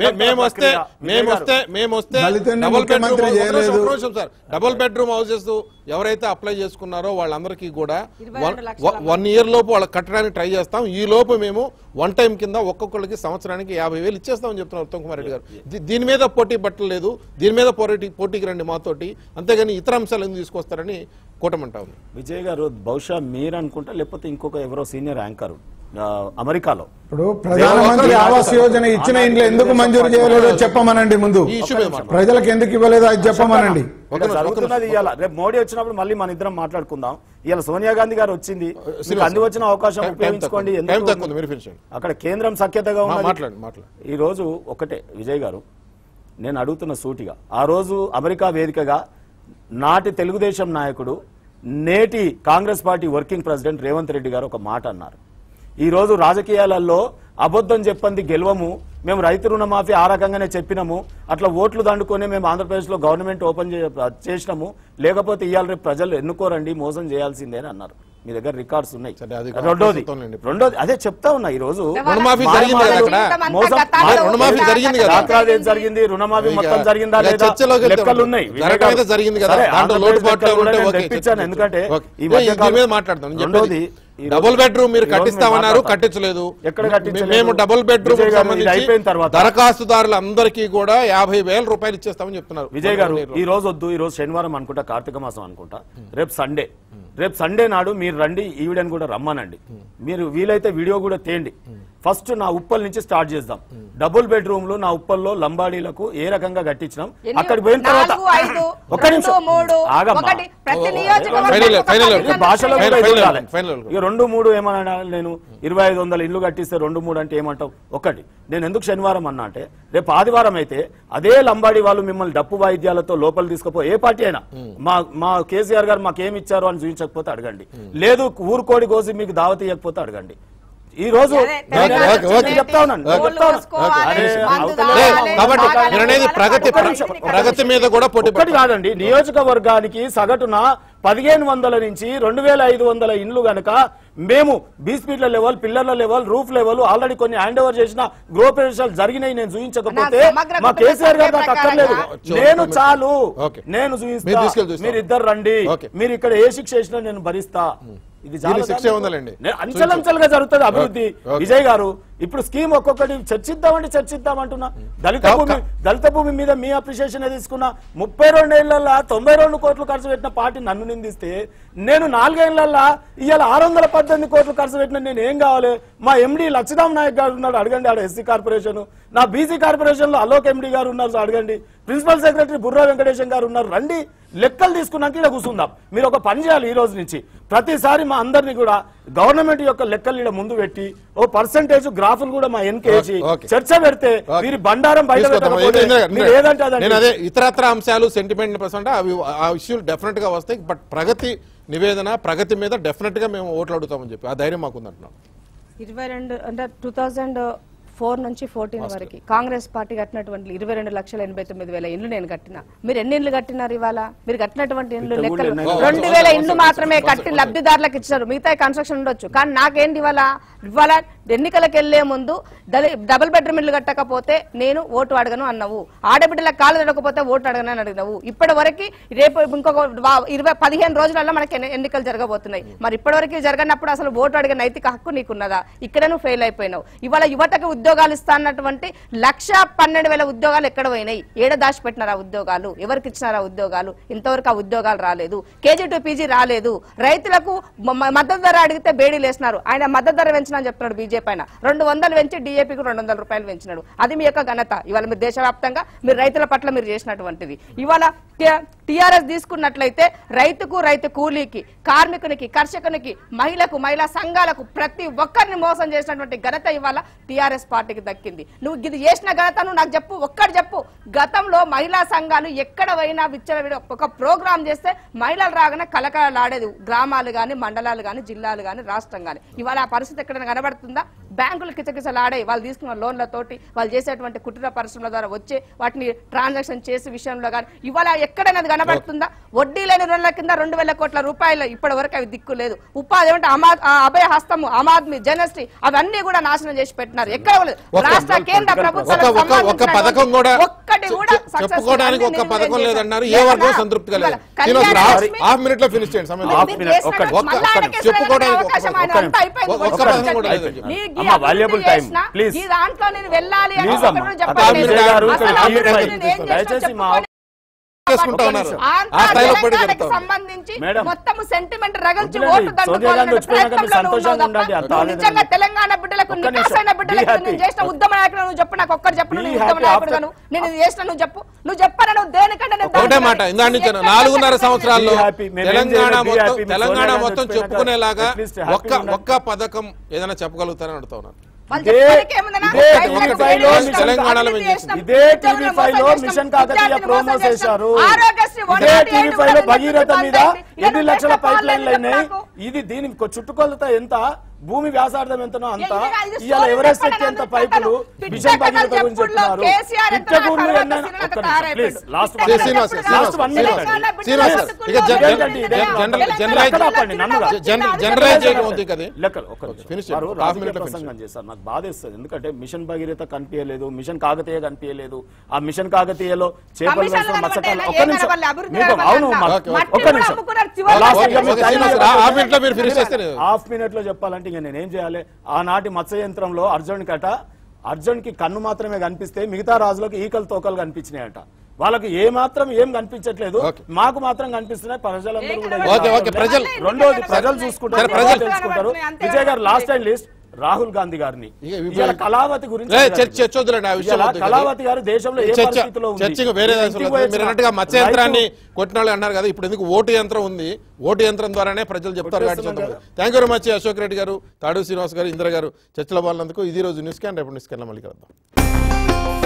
డబుల్ బెడ్రూమ్ హౌసెస్ ఎవరైతే అప్లై చేసుకున్నారో వాళ్ళందరికీ కూడా 1 year లోపు వాళ్ళకి కట్టడానికి ట్రై చేస్తాం. ఈ లోపు మేము వన్ టైం కింద ఒక్కొక్కరికి సంవత్సరానికి 50,000 ఇచ్చేస్తామని చెప్తున్నారు ఉత్తమ్ కుమార్ రెడ్డి గారు. దీని మీద పోటీ పట్టలేదు, దీని మీద పోటీకి రండి మాతోటి, అంతేగాని ఇతర అంశాలు ఎందుకు తీసుకొస్తారని కూటమంటా ఉంది. విజయ్ గారు, బహుశా మీరు అనుకుంటా లేకపోతే ఇంకొక ఎవరో సీనియర్ యాంకర్ అమెరికాలో ఇప్పుడు ప్రధానమంత్రి ఆవాస్ యోజన ఇచ్చిన ఇంట్లో ఎందుకు మంజూరు చేయలేదో చెప్పమనండి. ముందు ప్రజలకు ఎందుకు ఇవ్వలేదో అది చెప్పమనండి. జరుగుతున్నది ఇవాళ. రేపు మోడీ వచ్చినప్పుడు మళ్ళీ మన ఇద్దరం మాట్లాడుకుందాం. ఇవాళ సోనియా గాంధీ గారు వచ్చింది, అంది వచ్చిన అవకాశం ఉపయోగించుకోండి. అక్కడ కేంద్రం సఖ్యతగా ఉన్నది. ఈ రోజు ఒకటే విజయ్ గారు, నేను అడుగుతున్న సూటిగా, ఆ రోజు అమెరికా వేదికగా నాటి తెలుగుదేశం నాయకుడు నేటి Congress party working president Revanth Reddy garu ఒక మాట అన్నారు. ఈ రోజు రాజకీయాలలో అబద్ధం చెప్పంది గెలవము, మేము రైతు రుణమాఫీ ఆ రకంగానే చెప్పినాము, అట్లా ఓట్లు దండుకొని మేము ఆంధ్రప్రదేశ్లో గవర్నమెంట్ ఓపెన్ చేసినాము, లేకపోతే ఇవాళ రేపు ప్రజలు ఎన్నుకోరండి, మోసం చేయాల్సిందే అని అన్నారు. మీ దగ్గర రికార్డ్స్ ఉన్నాయి. సరే, అది రెండోది అదే చెప్తా ఉన్నా ఈ రోజు రుణమాఫీ జరిగింది కదా అక్కడ, రుణమాఫీ జరిగింది కదా, జరిగింది రుణమాఫీ మొత్తం జరిగిందా లేదా లెక్కలు ఉన్నాయి జరిగింది కదా, దాంట్లో లోటుపాట్లు తెప్పించాను. ఎందుకంటే ఈ మధ్య మాట్లాడతాను. రెండోది డబుల్ బెడ్రూమ్ మీరు కట్టిస్తామన్నారు, కట్టించలేదు. మేము డబుల్ బెడ్రూమ్ అయిపోయిన తర్వాత దరఖాస్తుదారులందరికీ కూడా 50,000 రూపాయలు ఇచ్చేస్తామని చెప్తున్నారు. విజయ్ గారు ఈ రోజు వద్దు, ఈ రోజు శనివారం అనుకుంటా, కార్తీక మాసం అనుకుంటా, రేపు సండే నాడు మీరు రండి, ఈవిడని కూడా రమ్మనండి, మీరు వీలైతే వీడియో కూడా తేండి. ఫస్ట్ నా ఉప్పల్ నుంచి స్టార్ట్ చేద్దాం. డబుల్ బెడ్రూమ్లు నా ఉప్పల్లో లంబాడీలకు ఏ రకంగా కట్టించినాం, అక్కడికి పోయిన తర్వాత ఒక్క నిమిషం భాషలో 2-3 ఏమన్నా, నేను 2500 ఇల్లు కట్టిస్తే 2-3 అంటే ఏమంటావు? ఒకటి, నేను ఎందుకు శనివారం అన్నా అంటే రేపు ఆదివారం అయితే అదే లంబాడీ వాళ్ళు మిమ్మల్ని డప్పు వాయిద్యాలతో లోపల తీసుకుపో, ఏ పార్టీ అయినా, మా కేసీఆర్ గారు మాకేమి ఇచ్చారు అని చూపించకపోతే అడగండి, లేదు ఊరుకోడి కోసి మీకు దావత్ ఇవ్వకపోతే అడగండి. ఈ రోజు ప్రగతి మీద కూడా ఒకటి కాదండి, నియోజకవర్గానికి సగటున 1500 నుంచి 2500 ఇండ్లు గనక మేము బీస్పీట్ల లెవెల్, పిల్లర్ల లెవెల్, రూఫ్ లెవెల్ ఆల్రెడీ కొన్ని హ్యాండ్ ఓవర్ చేసిన గృహ ప్రవేశాలు జరిగినాయి. నేను చూపించకపోతే మా కేసీఆర్ గారు నాకు అక్కర్లేదు, నేను చాలు, నేను చూపిస్తా, మీరు ఇద్దరు రండి, మీరు ఇక్కడ ఏ శిక్ష వేసినా నేను భరిస్తా. ఇది అంచెలంచెలుగా జరుగుతుంది అభివృద్ధి. విజయ్ గారు ఇప్పుడు స్కీమ్ ఒక్కొక్కటి చర్చిద్దామంటున్నా. దళిత భూమి మీద మీ అప్రిషియేషన్ తీసుకున్నా. 32 ఏళ్లలో 92 కోట్లు ఖర్చు పెట్టిన పార్టీ నన్ను నిందిస్తే, నేను 4 ఏళ్లలో ఇవాళ 618 కోట్లు ఖర్చు పెట్టిన నేను ఏం కావాలి? మా ఎండి లక్షరామ్ నాయక్ గారు ఉన్నాడు, అడగండి. ఆడ ఎస్సీ కార్పొరేషన్, నా బీసీ కార్పొరేషన్ లో అలోక్ ఎండి గారు ఉన్నారు, అడగండి. ప్రిన్సిపల్ సెక్రటరీ బుర్రా వెంకటేశం గారు ఉన్నారు, రండి. లెక్కలు తీసుకున్నాక ఇలా కూర్చుందాం. మీరు ఒక పని చేయాలి, ఈ రోజు నుంచి ప్రతిసారి మా అందరినీ కూడా గవర్నమెంట్ యొక్క లెక్కలు ఇక్కడ ముందు పెట్టి ఓ పర్సెంటేజ్ గ్రాఫులు కూడా మా ఎన్కేసి చర్చ పెడితే వీరి బండారం బయట అదే ఇతరత్ర అంశాలు సెంటిమెంట్ పర్సెంట్ అవి ఆ ఇష్యూలు డెఫినెట్ గా వస్తాయి. బట్ ప్రగతి నివేదన, ప్రగతి మీద డెఫినెట్ గా మేము ఓట్లు అడుగుతామని చెప్పి ఆ ధైర్యం మాకు ఉందంటున్నాం. 22 అంటే 2004 నుంచి 14 వరకు కాంగ్రెస్ పార్టీ కట్టినటువంటి 22,89,000 ఇండ్లు నేను కట్టినా. మీరు ఎన్ని ఇండ్లు కట్టినారు? ఇవాళ మీరు కట్టినటువంటి ఇండ్లు లెక్కలు 2,000 ఇండ్లు మాత్రమే కట్టి లబ్ధిదారులకు ఇచ్చినారు, మిగతా కన్స్ట్రక్షన్ ఉండొచ్చు. కానీ నాకేంటి ఇవాళ ఎన్నికలకు వెళ్లే ముందు డబుల్ బెడ్రూమ్ ఇల్లు కట్టకపోతే నేను ఓటు అడగను అన్నావు, ఆడబిడ్డలకు కాళ్ళు తడకపోతే ఓటు అడగనని అడిగినావు. ఇప్పటి వరకు రేపు ఇంకొక 15 రోజులలో మనకి ఎన్నికలు జరగబోతున్నాయి. మరి ఇప్పటి వరకు జరగనప్పుడు అసలు ఓటు అడిగే నైతిక హక్కు నీకున్నదా? ఇక్కడ నువ్వు ఫెయిల్ అయిపోయినావు. ఇవాళ యువతకు ఉద్యోగాలు ఇస్తా అన్నటువంటి 1,12,000 ఉద్యోగాలు ఎక్కడ పోయినాయి? ఏడ దాచిపెట్టినారు ఆ ఉద్యోగాలు? ఎవరికి ఇచ్చినారు ఆ ఉద్యోగాలు? ఇంతవరకు ఆ ఉద్యోగాలు రాలేదు. KG to PG రాలేదు. రైతులకు మద్దతు ధర అడిగితే బేడీలు వేసినారు. ఆయన మద్దతు ధర పెంచినా చెప్తున్నాడు బీజేపీ అయినా. 200 పెంచి DAPకు 200 రూపాయలు పెంచినాడు. అది మీ యొక్క ఘనత. ఇవాళ మీరు దేశవ్యాప్తంగా మీరు రైతుల పట్ల మీరు చేసినటువంటిది. ఇవాళ TRS తీసుకున్నట్లయితే రైతుకు, రైతు కూలీకి, కార్మికునికి, కర్షకునికి, మహిళకు, మహిళా సంఘాలకు ప్రతి ఒక్కరిని మోసం చేసినటువంటి ఘనత ఇవాళ TRS పార్టీకి దక్కింది. నువ్వు ఇది చేసిన ఘనత నువ్వు నాకు చెప్పు, ఒక్కటి చెప్పు. గతంలో మహిళా సంఘాలు ఎక్కడ పోయినా ఒక ప్రోగ్రామ్ చేస్తే మహిళలు రాగానే కలకలాడేది, గ్రామాలు గాని, మండలాలు గాని, జిల్లాలు గాని, రాష్ట్రం గాని. ఇవాళ ఆ పరిస్థితి ఎక్కడైనా కనబడుతుందా? బ్యాంకులు కిచకిచలాడే వాళ్ళు తీసుకున్న లోన్లతోటి, వాళ్ళు చేసేటువంటి కుటీర పరిశ్రమల ద్వారా వచ్చే వాటిని ట్రాన్సాక్షన్ చేసే విషయంలో కానీ ఇవాళ ఎక్కడైనా కనబడుతుందా? వడ్డీ లేని రుణాల కింద 2,000 కోట్ల రూపాయలు ఇప్పటి వరకు అవి దిక్కు లేదు. ఉపాధి ఏమంటే అభయ హస్తము, ఆమ్ ఆద్మీ, జనశ్రీ అవన్నీ కూడా నాశనం చేసి పెట్టినారు. ఎక్కడ రాష్ట్ర కేంద్ర ప్రభుత్వాలకు ఒక్కటి కూడా చెప్పుకోవడానికి ఒక పథకం లేదన్నారు. ఏ వర్గం సంతృప్తిగా లేదు. హాఫ్ మినిట్ లో ఫినిష్ చేయండి. దాంట్లో నేను వెళ్ళాలి సంబంధించి మొత్తం సెంటిమెంట్ రగల్చి ఓటు నిజంగా తెలంగాణ బిడ్డలకు, నికాసైన బిడ్డలకు నేను చేసిన ఉద్యమ నాయకుడు నువ్వు చెప్పు, నాకు ఒక్కటి చెప్పు. నేను ఉద్యమ నాయకుడుగాను నేను చేసిన నువ్వు చెప్పు. నువ్వు చెప్పాను నువ్వు దేనికంటే ఒకటే మాట. ఇందా నుంచి 4.5 సంవత్సరాల్లో తెలంగాణ మొత్తం చెప్పుకునేలాగా ఒక్క పథకం ఏదైనా చెప్పగలుగుతారని అడుగుతా ఉన్నాను. తెలంగాణలో ఇదే TV5 లో మిషన్ కాకతీయ ప్రోమో చేశారు. ఇదే TV5 లో భగీరథ మీద 8 లక్షల పైప్ లైన్లు అయినాయి. ఇది దీని చుట్టుకొలత ఎంత? భూమి వ్యాసార్థం ఎంతనో అంత ఇది ఇవాళ సోది ఎవరెస్ట్ చెప్పండి, ఎక్కేంత నన్ను పైపులు పిట్ట మిషన్ భగీరథ కథలు గురించి చెప్పుల్లో చెప్తున్నారు. కేసీఆర్ ఎంత పిట్టగూళ్ళు తర్వాత ఎన్నైనా సినిమా ఒక్క తయారైపోయిండు. నిమిషం, ప్లీజ్ లాస్ట్ పిట్ట వన్ కథలు శ్రీనివాస్, చెప్పుల్లో శ్రీనివాస్, తెలంగాణ శ్రీనివాస్, బిడ్డల శ్రీనివాస్, బతుకుల్లో ఇక తెలంగాణ జనరలైజ్ చేయడం ఉంది కదా లెక్కలు ఒక్క నిమిషం. Finish వారు చేయండి. రాజకీయ Half minute లో ప్రసంగం చేశారు. నాకు బాధేస్తుంది. ఎందుకంటే మిషన్ భగీరథ కనిపించలేదు, మిషన్ కాకతీయ కనిపించలేదు. ఆ మిషన్ కాకతీయలో చేపలు కమిషన్లు వేసిన మత్స్యకారులు కనబడ్డాయి, ఒక్క ఏం నిమిషం కనబడలే, అభివృద్ధి మీకు అవును కనబడలే. మా- మట్టి ఒక్క కూడా నిమిషం అమ్ముకున్నారు, చివరి లాస్ట్ వరకు ఇంకా మీకు ఓకే, టైం శ్రీనివాస్, లేదు. హాఫ్ మినిట్ లో మీరు ఫినిష్ చేస్తారు. హాఫ్ మినిట్ లో చెప్పాలంటే ఇంకా నేనేం చేయాలి? ఆనాటి మత్స్య యంత్రంలో అర్జున్ కి కన్ను మాత్రమే కనిపిస్తే మిగతా రాజులకు ఈకలు తోకలు కనిపించినాయట. వాళ్ళకి ఏ మాత్రం ఏం కనిపించట్లేదు, ఓకే. మాకు మాత్రం కనిపిస్తున్నాయి. ప్రజలందరూ కూడా ఓకే, ఓకే, ప్రజలు- రెండోది ప్రజలు చూసుకుంటారు, సరే, ప్రజలు తెలుసుకుంటారు. Vijay garu last and least Rahul Gandhi గారిని ఇక ఇవాళ కళావతి గురించి చర్చ వద్దులేండి, ఆ విషయం ఇవాళ వద్దు కదా. కళావతి గారు దేశంలో ఏ చర్చ పరిస్థితిలో ఉంది? చర్చకు వేరే ఇంటికి దేశంలో పోయి మీరు అన్నట్టుగా మత్స్య యంత్రాన్ని రైతు- కొట్టిన వాళ్ళు అన్నారు కదా, ఇప్పుడు ఎందుకు ఓటు యంత్రం ఉంది, ఓటు యంత్రం ద్వారానే ప్రజలు చెప్తారు కాబట్టి కొట్టేస్తున్నాం చూద్దాం. Thank you very much Ashok Reddy garu, Tadu Srinivas గారు, ఇందిర గారు చర్చలో పాల్గొన్నందుకు. ఇది రోజు న్యూస్ క్యాన్, రేపు న్యూస్ క్యాన్ మళ్ళీ కలుద్దాం.